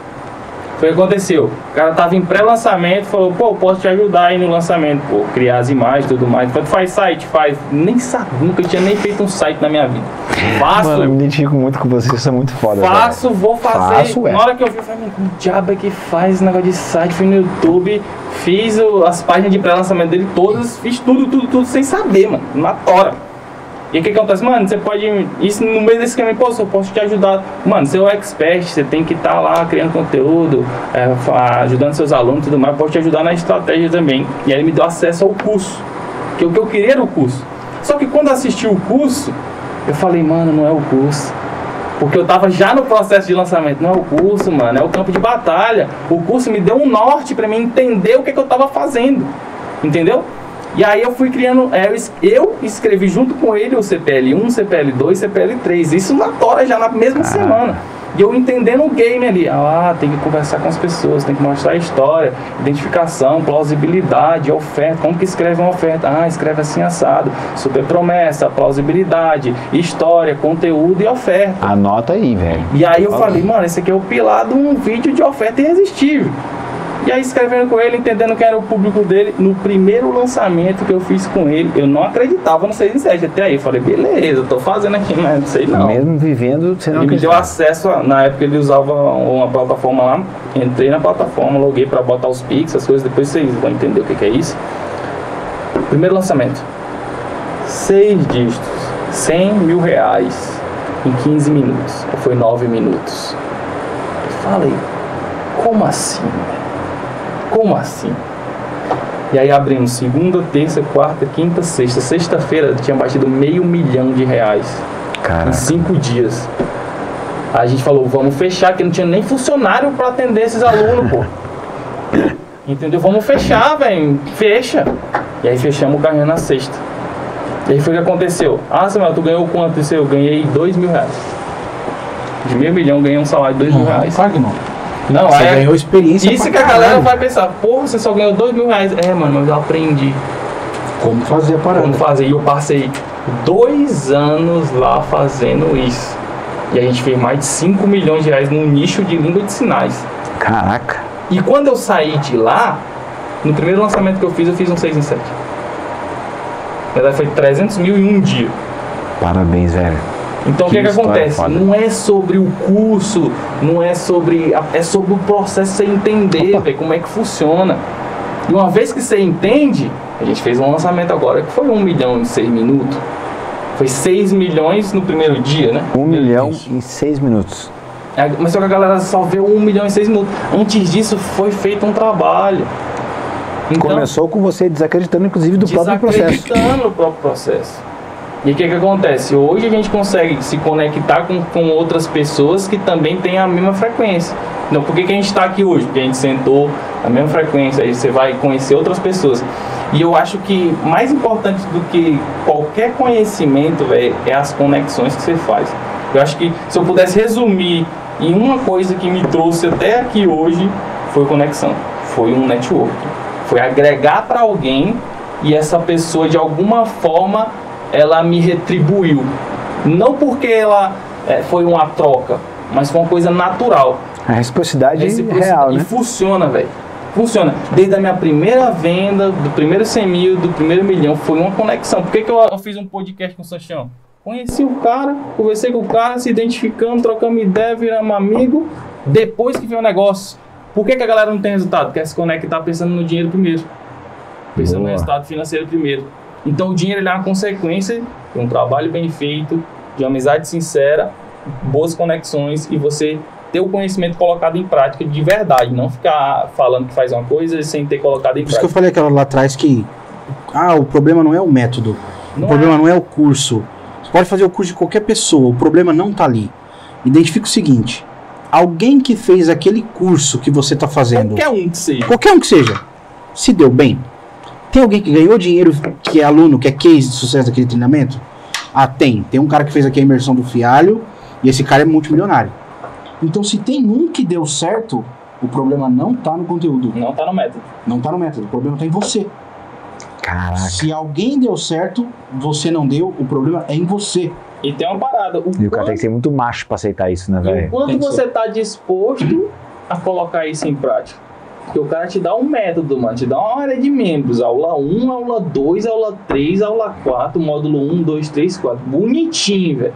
Foi o que aconteceu, o cara tava em pré-lançamento, falou, pô, posso te ajudar aí no lançamento, pô, criar as imagens e tudo mais. Falei, faz site? Faz. Nem sabia, nunca tinha nem feito um site na minha vida. Faço. Mano, eu me identifico muito com você, isso é muito foda. Faço, velho. Vou fazer. Faço, na hora que eu vi, eu falei, que diabo é que faz esse negócio de site? Fui no YouTube, fiz as páginas de pré-lançamento dele todas, fiz tudo sem saber, mano, na tora. E o que acontece? Mano, você pode... Isso no meio desse caminho, pô, eu posso te ajudar. Mano, você é o expert, você tem que estar lá criando conteúdo, ajudando seus alunos e tudo mais. Pode te ajudar na estratégia também. E aí ele me deu acesso ao curso. Que o que eu queria era o curso. Só que quando assisti o curso, eu falei, mano, não é o curso. Porque eu tava já no processo de lançamento. Não é o curso, mano, é o campo de batalha. O curso me deu um norte pra mim entender o que eu tava fazendo. Entendeu? E aí eu fui criando, eu escrevi junto com ele o CPL1, CPL2, CPL3, isso na tora já na mesma semana. E eu entendendo o game ali, tem que conversar com as pessoas, tem que mostrar a história, identificação, plausibilidade, oferta, como que escreve uma oferta? Escreve assim assado, super promessa, plausibilidade, história, conteúdo e oferta. Anota aí, velho. E aí eu falei, mano, esse aqui é o pilar de um vídeo de oferta irresistível. E aí escrevendo com ele, entendendo que era o público dele, no primeiro lançamento que eu fiz com ele, eu não acreditava no 6 em 7. Até aí eu falei, beleza, tô fazendo aqui, mas não sei não. Mesmo vivendo, você não Ele me deu acesso, na época ele usava uma plataforma lá, entrei na plataforma, loguei pra botar os Pix, as coisas, depois vocês vão entender o que é isso. Primeiro lançamento, 6 dígitos, 100 mil reais em 15 minutos, ou foi 9 minutos. Eu falei, como assim, velho? Como assim? E aí abrimos segunda, terça, quarta, quinta, sexta. Sexta-feira tinha batido R$500 mil. Caraca. Em 5 dias. Aí a gente falou, vamos fechar, que não tinha nem funcionário pra atender esses alunos, pô. Entendeu? Vamos fechar, velho. Fecha. E aí fechamos o carrinho na sexta. E aí foi o que aconteceu. Samuel, tu ganhou quanto? Isso eu ganhei R$2 mil. De R$500 mil, ganhei um salário de R$2 mil. Claro que não. Não, você ganhou experiência. Isso que a galera vai pensar, porra, você só ganhou R$2 mil. Mano, mas eu aprendi como fazer a parada. Como fazer. E eu passei 2 anos lá fazendo isso. E a gente fez mais de R$5 milhões no nicho de língua de sinais. Caraca. E quando eu saí de lá, no primeiro lançamento que eu fiz um 6 em 7. Na verdade foi 300 mil em um dia. Parabéns, velho. Então o que acontece? Foda. Não é sobre o curso, não é sobre... É sobre o processo, você entender, véio, como é que funciona. E uma vez que você entende, a gente fez um lançamento agora que foi 1 milhão em 6 minutos. Foi 6 milhões no primeiro dia, né? 1 milhão em 6 minutos. Mas só que a galera só vê 1 milhão em 6 minutos. Antes disso foi feito um trabalho. Então, começou com você desacreditando, inclusive, do próprio processo. Desacreditando o próprio processo. E o que acontece? Hoje a gente consegue se conectar com outras pessoas que também têm a mesma frequência. Então, por que a gente está aqui hoje? Porque a gente sentou a mesma frequência, aí você vai conhecer outras pessoas. E eu acho que mais importante do que qualquer conhecimento, véio, é as conexões que você faz. Eu acho que se eu pudesse resumir em uma coisa que me trouxe até aqui hoje, foi conexão, foi um network. Foi agregar para alguém e essa pessoa de alguma forma ela me retribuiu. Não porque ela foi uma troca, mas foi uma coisa natural. A reciprocidade real, né? E funciona, velho. Funciona. Desde a minha primeira venda, do primeiro 100 mil, do primeiro milhão, foi uma conexão. Por que eu fiz um podcast com o Sanchão? Conheci o cara, conversei com o cara, se identificando, trocamos ideia, viramos amigo. Depois que veio o negócio. Por que a galera não tem resultado? Quer se conectar pensando no dinheiro primeiro. Pensando no resultado financeiro primeiro. Então o dinheiro ele é uma consequência de um trabalho bem feito, de uma amizade sincera, boas conexões e você ter o conhecimento colocado em prática de verdade, não ficar falando que faz uma coisa sem ter colocado em prática. Por isso que eu falei aquela lá atrás que o problema não é o método, o problema não é o curso. Você pode fazer o curso de qualquer pessoa, o problema não está ali. Identifica o seguinte, alguém que fez aquele curso que você está fazendo, qualquer um que seja, se deu bem. Tem alguém que ganhou dinheiro, que é aluno, que é case de sucesso daquele treinamento? Tem. Tem um cara que fez aqui a imersão do Fialho e esse cara é multimilionário. Então, se tem um que deu certo, o problema não tá no conteúdo. Não tá no método. Não tá no método. O problema tá em você. Caraca. Se alguém deu certo, você não deu, o problema é em você. E tem uma parada. E o cara tem que ser muito macho pra aceitar isso, né, velho? Quanto você tá disposto a colocar isso em prática? Porque o cara te dá um método, mano, te dá uma área de membros, aula 1, aula 2, aula 3, aula 4, módulo 1, 2, 3, 4, bonitinho, velho.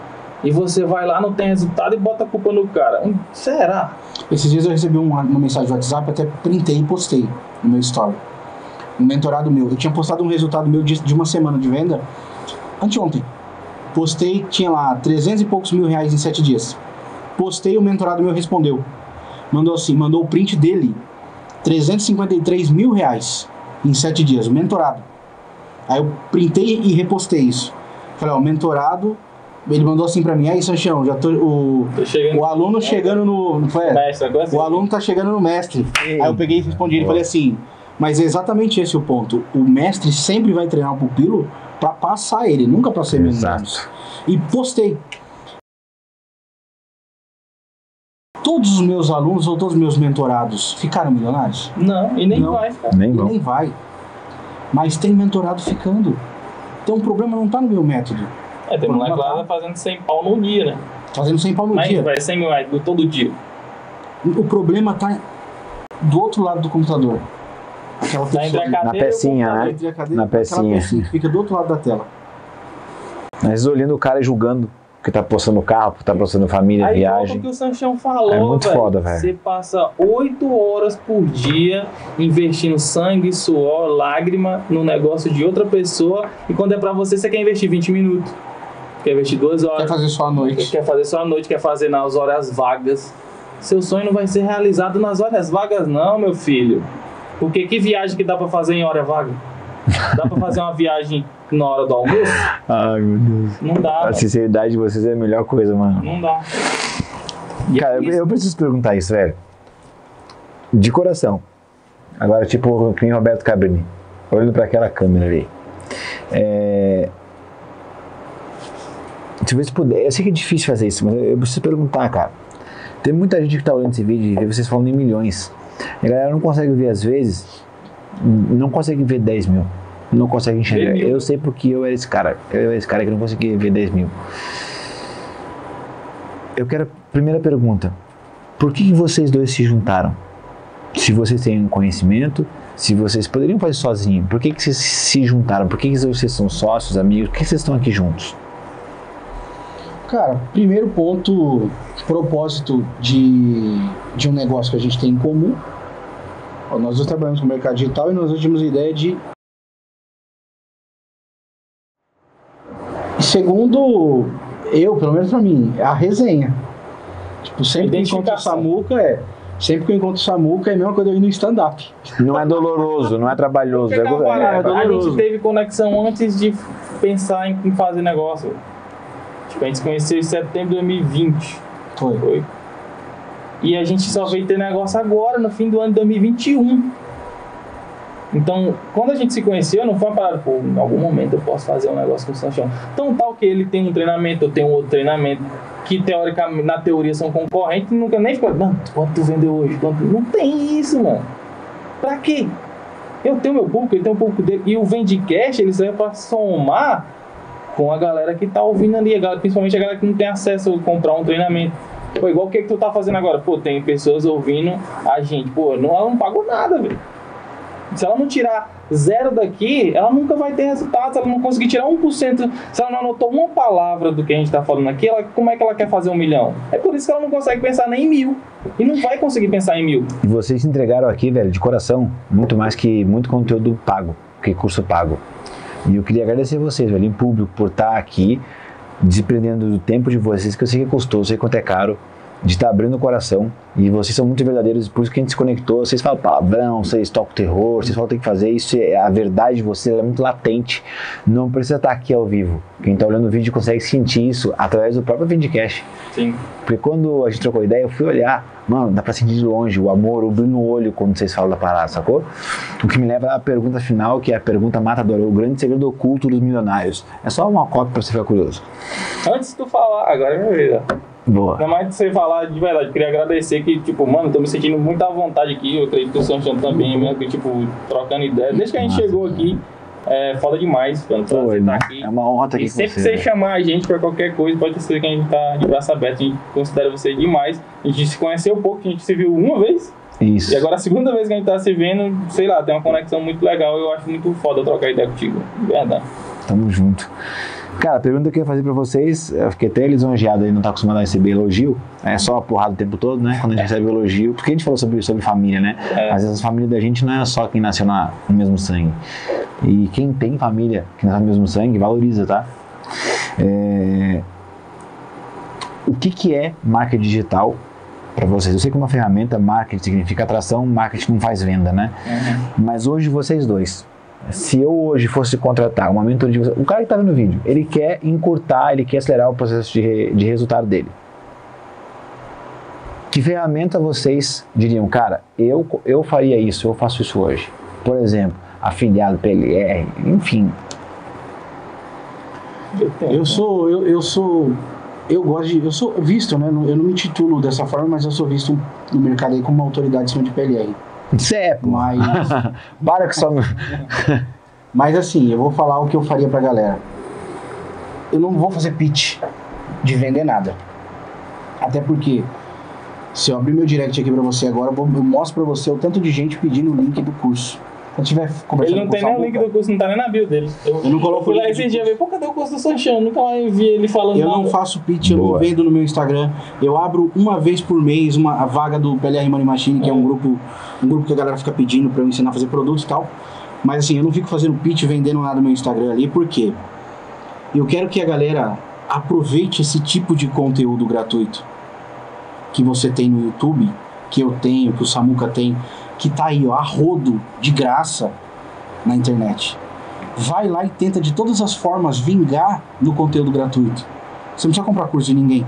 E você vai lá, não tem resultado e bota a culpa no cara. Será? Esses dias eu recebi uma mensagem do WhatsApp, até printei e postei no meu story. Um mentorado meu, eu tinha postado um resultado meu de uma semana de venda, anteontem. Postei, tinha lá 300 e poucos mil reais em 7 dias. Postei, o mentorado meu respondeu. Mandou assim, mandou o print dele, 353 mil reais em 7 dias, o mentorado. Aí eu printei e repostei isso. Falei, o mentorado, ele mandou assim pra mim, aí Sanchão, já tô o aluno chegando no o aluno tá chegando no mestre. Aí eu peguei e respondi, ele falei assim, mas é exatamente esse o ponto. O mestre sempre vai treinar o pupilo pra passar ele, nunca pra ser menos. E postei. todos os meus alunos ou todos os meus mentorados ficaram milionários? Não, e nem vai ficar. Nem vai. Mas tem mentorado ficando. Então o problema não está no meu método. Tem moleque lá fazendo 100 pau no dia, né? Fazendo 100 pau no dia. Vai 100 mil todo dia. O problema está do outro lado do computador. Aquela pessoa, na pecinha, né? Na pecinha. Que fica do outro lado da tela. Às vezes olhando o cara e julgando que tá postando carro, que tá postando família, aí viagem. Aí o que o Sanchão falou, é muito foda, velho. Você passa 8 horas por dia investindo sangue, suor, lágrima no negócio de outra pessoa, e quando é pra você, você quer investir 20 minutos. Quer investir 2 horas. Quer fazer só à noite. Quer fazer só à noite, quer fazer nas horas vagas. Seu sonho não vai ser realizado nas horas vagas não, meu filho. Porque que viagem que dá pra fazer em hora vaga? Dá pra fazer uma viagem na hora do almoço? Ai, meu Deus. Não dá. A sinceridade de vocês é a melhor coisa, mano. Não dá. Cara, eu preciso perguntar isso, velho. De coração. Agora, tipo, que nem Roberto Cabrini. Olhando pra aquela câmera ali. Se você puder, eu sei que é difícil fazer isso, mas eu preciso perguntar, cara. Tem muita gente que tá olhando esse vídeo e vê vocês falando em milhões. A galera não consegue ver, às vezes, não consegue ver 10 mil. Não consegue enxergar. Eu sei porque eu era esse cara. Eu era esse cara que não conseguia ver 10 mil. Eu quero, primeira pergunta. Por que vocês dois se juntaram? Se vocês têm conhecimento, se vocês poderiam fazer sozinhos, por que vocês se juntaram? Por que vocês são sócios, amigos? Por que vocês estão aqui juntos? Cara, primeiro ponto, propósito de um negócio que a gente tem em comum. Nós dois trabalhamos com o mercado digital e nós tivemos a ideia de... E segundo, pelo menos pra mim, a resenha. Tipo, sempre que eu encontro o Samuca, sempre que eu encontro o Samuca é a mesma coisa eu ir no stand-up. Não é doloroso, não é trabalhoso. É doloroso. A gente teve conexão antes de pensar em fazer negócio. Tipo, a gente se conheceu em setembro de 2020. Foi. E a gente só veio ter negócio agora, no fim do ano de 2021. Então, quando a gente se conheceu, não foi uma parada, pô, em algum momento eu posso fazer um negócio com o Sanchão. Então, tal que ele tem um treinamento, eu tenho outro treinamento, que teoricamente, na teoria são concorrentes, nunca nem ficou, mano, quanto tu vendeu hoje? Não tem isso, mano. Pra quê? Eu tenho meu público, ele tem o público dele, e o Vendcast, ele serve pra somar com a galera que tá ouvindo ali, principalmente a galera que não tem acesso a comprar um treinamento. Pô, igual o que tu tá fazendo agora? Pô, tem pessoas ouvindo a gente, pô, ela não pagou nada, velho. Se ela não tirar 0 daqui, ela nunca vai ter resultado. Se ela não conseguir tirar 1%, se ela não anotou uma palavra do que a gente está falando aqui, como é que ela quer fazer 1 milhão? É por isso que ela não consegue pensar nem em 1000. E não vai conseguir pensar em 1000. E vocês entregaram aqui, velho, de coração, muito mais que muito conteúdo pago, que curso pago. E eu queria agradecer a vocês, velho, em público, por estar aqui, desprendendo do tempo de vocês, que eu sei que é custoso, sei quanto é caro, de estar abrindo o coração, e vocês são muito verdadeiros, por isso que a gente se conectou. Vocês falam palavrão, vocês tocam terror, vocês falam que tem que fazer isso, a verdade de vocês é muito latente, não precisa estar aqui ao vivo. Quem está olhando o vídeo consegue sentir isso através do próprio Vendcast. Sim. Porque quando a gente trocou ideia, eu fui olhar, mano, dá pra sentir de longe o amor, o brilho no olho quando vocês falam da parada, sacou? O que me leva à pergunta final, que é a pergunta matadora, o grande segredo oculto dos milionários. É só uma cópia pra você ficar curioso. Antes de tu falar, agora é minha vez, Boa. Não mais de você falar de verdade, eu queria agradecer que, tipo, mano, tô me sentindo muito à vontade aqui, eu acredito que o Sanchão também, mesmo, que, tipo, trocando ideia. Desde que a gente chegou aqui, é foda demais, pra estar aqui. É uma honra estar aqui com você. E sempre que você né? chamar a gente pra qualquer coisa, pode ter certeza que a gente tá de braço aberto, a gente considera você demais. A gente se conheceu pouco, a gente se viu uma vez. Isso. E agora a segunda vez que a gente tá se vendo, sei lá, tem uma conexão muito legal, eu acho muito foda trocar ideia contigo, de verdade. Tamo junto. Cara, a pergunta que eu ia fazer pra vocês, eu fiquei até lisonjeado aí, não tá acostumado a receber elogio, é só a porrada o tempo todo, né? Quando a gente recebe elogio, porque a gente falou sobre família, né? Às vezes a família da gente não é só quem nasceu no mesmo sangue. E quem tem família que nasceu no mesmo sangue, valoriza, tá? O que é marketing digital para vocês? Eu sei que uma ferramenta, marketing significa atração, marketing não faz venda, né? Mas hoje vocês dois, se eu hoje fosse contratar uma mentoria de vocês, o cara que tá vendo o vídeo, ele quer encurtar, ele quer acelerar o processo de resultado dele. Que ferramenta vocês diriam, cara, eu faria isso, eu faço isso hoje? Por exemplo, afiliado, PLR, enfim. Eu gosto de... Eu sou visto, né? Eu não me titulo dessa forma, mas eu sou visto no mercado aí como uma autoridade em cima de PLR. Certo. Mas... Para que só... Mas assim, eu vou falar o que eu faria pra galera. Eu não vou fazer pitch de vender nada. Até porque, se eu abrir meu direct aqui pra você agora, eu mostro pra você o tanto de gente pedindo o link do curso. Quando tiver conversando ele não tem nem o link do curso, não tá nem na bio dele. Eu não coloco fui lá esse dia ver, pô, cadê o curso do Sanchão? Nunca mais vi ele falando Eu nada. não faço pitch, eu não vendo no meu Instagram. Eu abro uma vez por mês a vaga do PLR Money Machine, que é um grupo que a galera fica pedindo pra eu ensinar a fazer produtos e tal. Mas assim, eu não fico fazendo pitch, vendendo nada no meu Instagram ali, porque eu quero que a galera aproveite esse tipo de conteúdo gratuito que você tem no YouTube, que eu tenho, que o Samuca tem, que tá aí, ó, a rodo, de graça, na internet. Vai lá e tenta de todas as formas vingar no conteúdo gratuito. Você não precisa comprar curso de ninguém.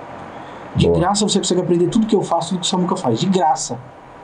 De graça você consegue aprender tudo que eu faço, tudo que o Samuca faz, de graça.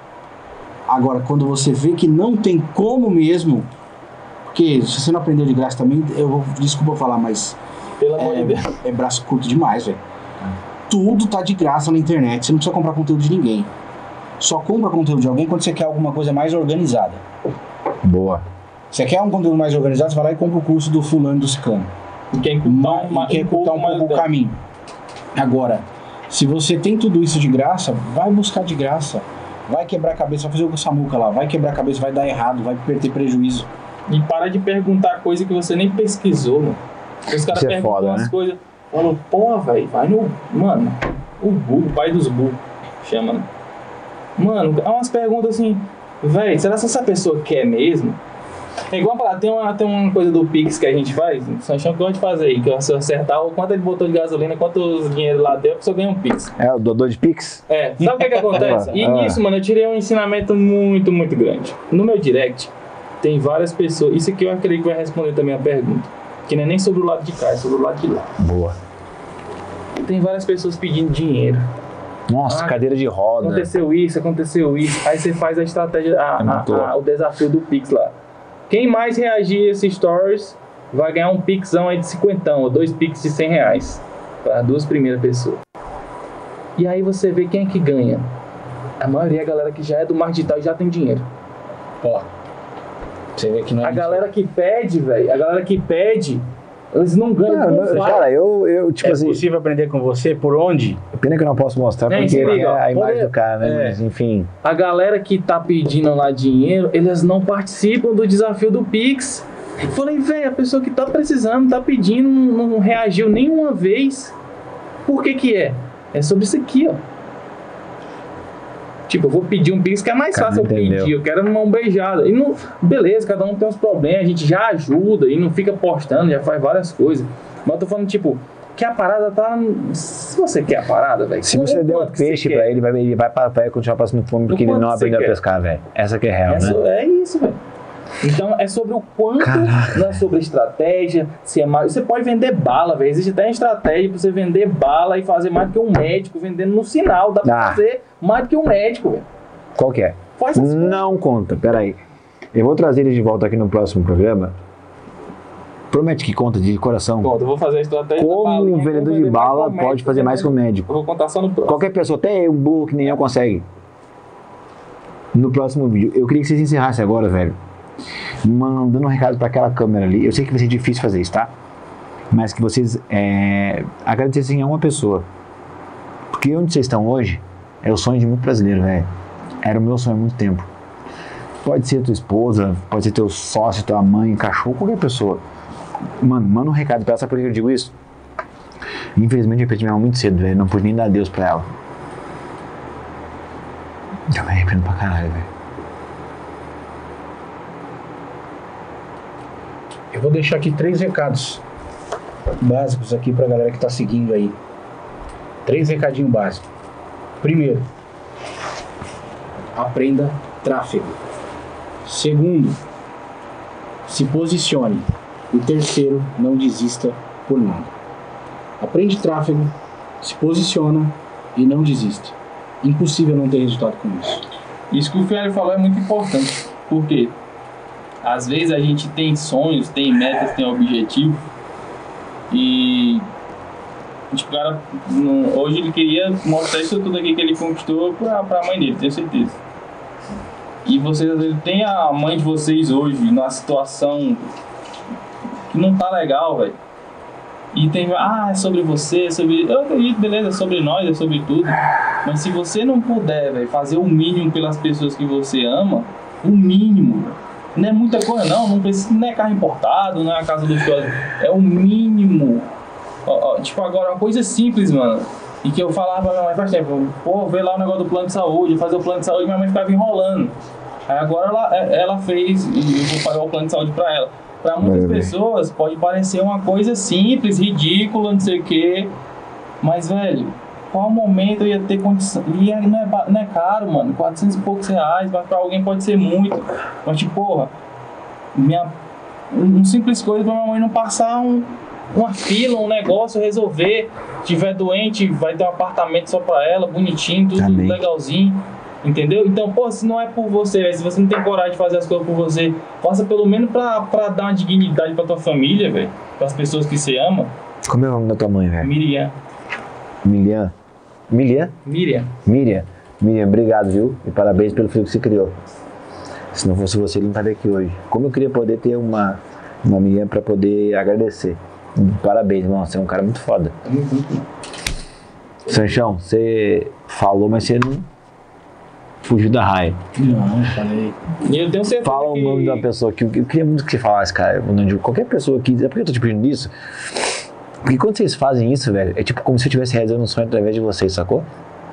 Agora, quando você vê que não tem como mesmo, porque se você não aprendeu de graça também, desculpa falar, mas Pelo amor de Deus. É braço curto demais, velho. Tudo tá de graça na internet, você não precisa comprar conteúdo de ninguém. Só compra conteúdo de alguém quando você quer alguma coisa mais organizada. Boa. Você quer um conteúdo mais organizado, você vai lá e compra o curso do fulano, do ciclano. E quer encurtar um pouco o caminho. Agora, se você tem tudo isso de graça, vai buscar de graça. Vai quebrar a cabeça, vai fazer o que o Samuca lá. Vai quebrar a cabeça, vai dar errado, vai ter prejuízo. E para de perguntar coisa que você nem pesquisou, mano. Os caras perguntam umas coisas. Falam, pô, velho, vai no... Mano, o burro, o pai dos burros, chama, né? Mano, há umas perguntas assim, velho, será que essa pessoa quer mesmo? É igual falar, tem uma coisa do Pix que a gente faz, o Sanchão que gosta de fazer aí, que se eu acertar o quanto ele botou de gasolina, quanto dinheiro lá deu, a pessoa ganha um Pix. É, o doador de Pix? É, sabe o que acontece? E nisso, mano, eu tirei um ensinamento muito, muito grande. No meu direct, tem várias pessoas, isso aqui eu acredito que vai responder também a pergunta, que não é nem sobre o lado de cá, é sobre o lado de lá. Boa. Tem várias pessoas pedindo dinheiro. Nossa, cadeira de roda. Aconteceu isso. Aí você faz a estratégia, o desafio do Pix lá. Quem mais reagir a esses stories vai ganhar um Pixão aí de 50, ou 2 Pix de R$100 para as 2 primeiras pessoas. E aí você vê quem é que ganha. A maioria é a galera que já é do marketing digital e já tem dinheiro. Ó, você vê que não é a galera que pede, velho, eles não ganham. Cara, eu tipo assim... É possível aprender com você por onde? Pena que eu não posso mostrar, porque é a imagem do cara, né? Mas, enfim... A galera que tá pedindo lá dinheiro, eles não participam do desafio do Pix. Eu falei, velho, a pessoa que tá precisando, tá pedindo, não reagiu nenhuma vez. Por que que é? É sobre isso aqui, ó. Tipo, eu vou pedir um Pix que é mais fácil eu pedir, eu quero uma beijada. E não, beleza, cada um tem uns problemas, a gente já ajuda e não fica postando, já faz várias coisas. Mas eu tô falando, tipo, que a parada tá... Se você quer a parada, velho... Se você der um peixe pra ele, ele vai continuar passando fome porque ele não aprendeu a pescar, velho. Essa que é real, né? É isso, velho. Então é sobre o quanto, não é sobre estratégia, se é mais... Você pode vender bala, velho. Existe até uma estratégia pra você vender bala e fazer mais do que um médico vendendo no sinal. Dá pra fazer mais do que um médico, velho. Qual que é? Não conta, peraí. Eu vou trazer ele de volta aqui no próximo programa. Promete que conta de coração. Conta, eu vou fazer a estratégia. Como um vendedor de bala pode fazer mais que um médico. Eu vou contar só no próximo. Qualquer pessoa, até um burro que nem eu consegue. No próximo vídeo. Eu queria que vocês encerrassem agora, velho, mandando um recado para aquela câmera ali. Eu sei que vai ser difícil fazer isso, tá? Mas que vocês agradecessem a uma pessoa. Porque onde vocês estão hoje é o sonho de muito brasileiro, velho. Era o meu sonho há muito tempo. Pode ser tua esposa, pode ser teu sócio, tua mãe, cachorro, qualquer pessoa. Mano, manda um recado pra ela. Sabe por que eu digo isso? Infelizmente eu perdi minha mãe muito cedo, velho. Não pude nem dar adeus pra ela. Eu me arrependo pra caralho, velho. Eu vou deixar aqui 3 recados básicos aqui pra galera que tá seguindo aí. 3 recadinhos básicos. Primeiro, aprenda tráfego. Segundo, se posicione. E terceiro, não desista por nada. Aprende tráfego, se posiciona e não desista. Impossível não ter resultado com isso. Isso que o Fialho falou é muito importante. Por quê? Às vezes a gente tem sonhos, tem metas, tem objetivo e Tipo, o cara, hoje ele queria mostrar isso tudo aqui que ele conquistou pra mãe dele, tenho certeza. E vocês, às vezes, tem a mãe de vocês hoje numa situação que não tá legal, velho. E tem, é sobre você, é sobre... Eu acredito, beleza, é sobre nós, é sobre tudo. Mas se você não puder, velho, fazer o mínimo pelas pessoas que você ama, o mínimo, não é muita coisa não precisa, não é carro importado, não é a casa luxuosa, é o mínimo. Tipo, agora, uma coisa simples, mano, e que eu falava pra minha mãe faz tempo, pô, vê lá o negócio do plano de saúde, fazer o plano de saúde, minha mãe ficava enrolando. Aí agora ela fez, e eu vou pagar o plano de saúde pra ela. Pra muitas pessoas pode parecer uma coisa simples, ridícula, não sei o quê, mas, velho, qual momento eu ia ter condição? E não é caro, mano, 400 e poucos reais, mas pra alguém pode ser muito. Mas, tipo, porra, um simples coisa pra minha mãe não passar uma fila, um negócio, resolver. Se tiver doente, vai ter um apartamento só pra ela, bonitinho, tudo legalzinho. Entendeu? Então, pô, se não é por você, véio, se você não tem coragem de fazer as coisas por você, faça pelo menos pra dar uma dignidade pra tua família, velho. Pras pessoas que você ama. Como é o nome da tua mãe, velho? Miriam. Miriam, obrigado, viu? E parabéns pelo filho que você criou. Se não fosse você, ele não estaria aqui hoje. Como eu queria poder ter uma Miriam pra poder agradecer. Parabéns, irmão. Você é um cara muito foda. Sanchão, você falou, mas você não fugiu da raia. Não, falei. E eu tenho certeza. Fala o nome da pessoa que eu queria muito que você falasse, cara. Qualquer pessoa que. É porque eu tô te pedindo isso. Porque quando vocês fazem isso, velho, é tipo como se eu estivesse realizando um sonho através de vocês, sacou?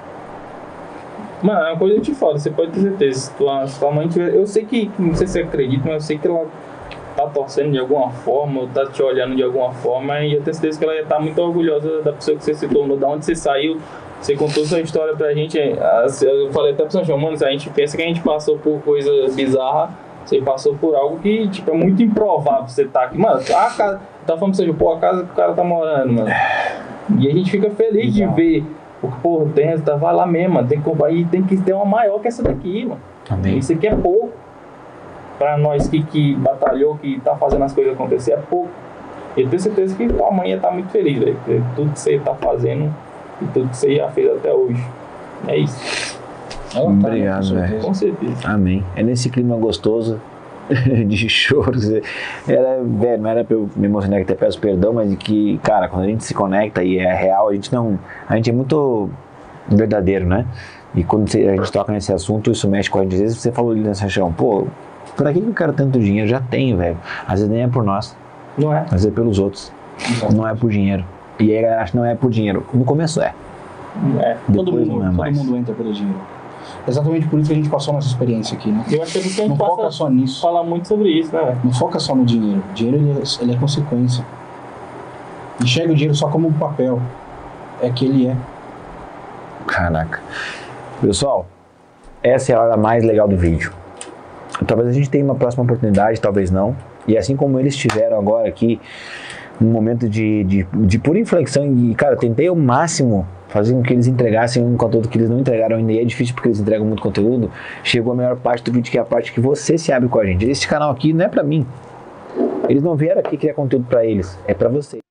Mano, é uma coisa que eu te falo, você pode ter certeza. Se tua mãe tiver. Eu sei que, não sei se você acredita, mas eu sei que ela tá torcendo de alguma forma, ou tá te olhando de alguma forma, e eu tenho certeza que ela ia estar muito orgulhosa da pessoa que você se tornou, da onde você saiu. Você contou sua história pra gente. Eu falei até pro Sanchão, mano, se a gente pensa que a gente passou por coisa bizarra, você passou por algo que, tipo, é muito improvável você tá aqui. Mano, a casa, tá falando pra você, pô, a casa que o cara tá morando, mano. E a gente fica feliz de ver, porque, pô, tem resultado, vai lá mesmo, mano, tem que ter uma maior que essa daqui, mano. Amém. Isso aqui é pouco. Pra nós que batalhou, que tá fazendo as coisas acontecer, é pouco. Eu tenho certeza que a mãe ia estar muito feliz, velho. Tudo que você tá fazendo e tudo que você já fez até hoje. É isso. Obrigado, velho. Com certeza. Amém. É nesse clima gostoso de choros. Velho, não era pra eu me emocionar, que até peço perdão, mas que, cara, quando a gente se conecta e é real, a gente é muito verdadeiro, né? E quando a gente toca nesse assunto, isso mexe com a gente. Às vezes você falou ali nessa região, pô, pra que eu quero tanto dinheiro? Já tenho, velho. Às vezes nem é por nós. Não é? Às vezes é pelos outros. Não é por dinheiro. E aí a galera acha que não é por dinheiro. No começo é. Todo mundo entra pelo dinheiro. Exatamente por isso que a gente passou nossa experiência aqui, né? Eu acho que a gente não foca só nisso. Fala muito sobre isso, né? Não foca só no dinheiro. O dinheiro ele é consequência. Enxerga o dinheiro só como um papel. É que ele é. Caraca. Pessoal, essa é a hora mais legal do vídeo. Talvez a gente tenha uma próxima oportunidade, talvez não. E assim como eles tiveram agora aqui, um momento de pura inflexão, e cara, eu tentei ao máximo fazer com que eles entregassem um conteúdo que eles não entregaram ainda, e é difícil porque eles entregam muito conteúdo. Chegou a melhor parte do vídeo, que é a parte que você se abre com a gente. Esse canal aqui não é pra mim. Eles não vieram aqui criar conteúdo pra eles, é pra você.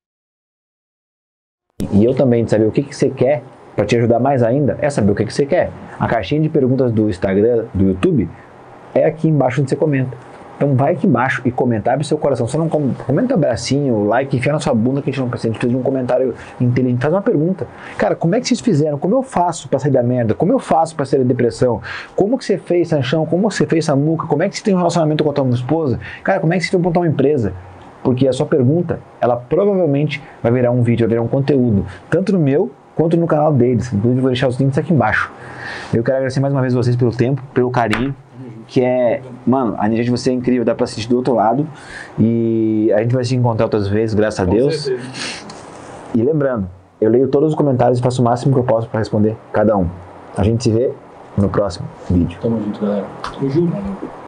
E eu também, de saber o que você quer, pra te ajudar mais ainda, é saber o que você quer. A caixinha de perguntas do Instagram, do YouTube, é aqui embaixo onde você comenta. Então vai aqui embaixo e comenta, abre seu coração. Só não comenta abracinho, like, enfia na sua bunda, que a gente não precisa. A gente precisa de um comentário inteligente. Faz uma pergunta. Cara, como é que vocês fizeram? Como eu faço pra sair da merda? Como eu faço pra sair da depressão? Como que você fez, Sanchão? Como você fez, Samuca? Como é que você tem um relacionamento com a tua esposa? Cara, como é que você foi montar uma empresa? Porque a sua pergunta, ela provavelmente vai virar um vídeo, vai virar um conteúdo. Tanto no meu, quanto no canal deles. Inclusive, vou deixar os links aqui embaixo. Eu quero agradecer mais uma vez vocês pelo tempo, pelo carinho. Que é, mano, a energia de você é incrível, dá pra assistir do outro lado. E a gente vai se encontrar outras vezes, graças a Deus. Certeza. E lembrando, eu leio todos os comentários e faço o máximo que eu posso pra responder cada um. A gente se vê no próximo vídeo. Tamo junto, galera. Tamo junto.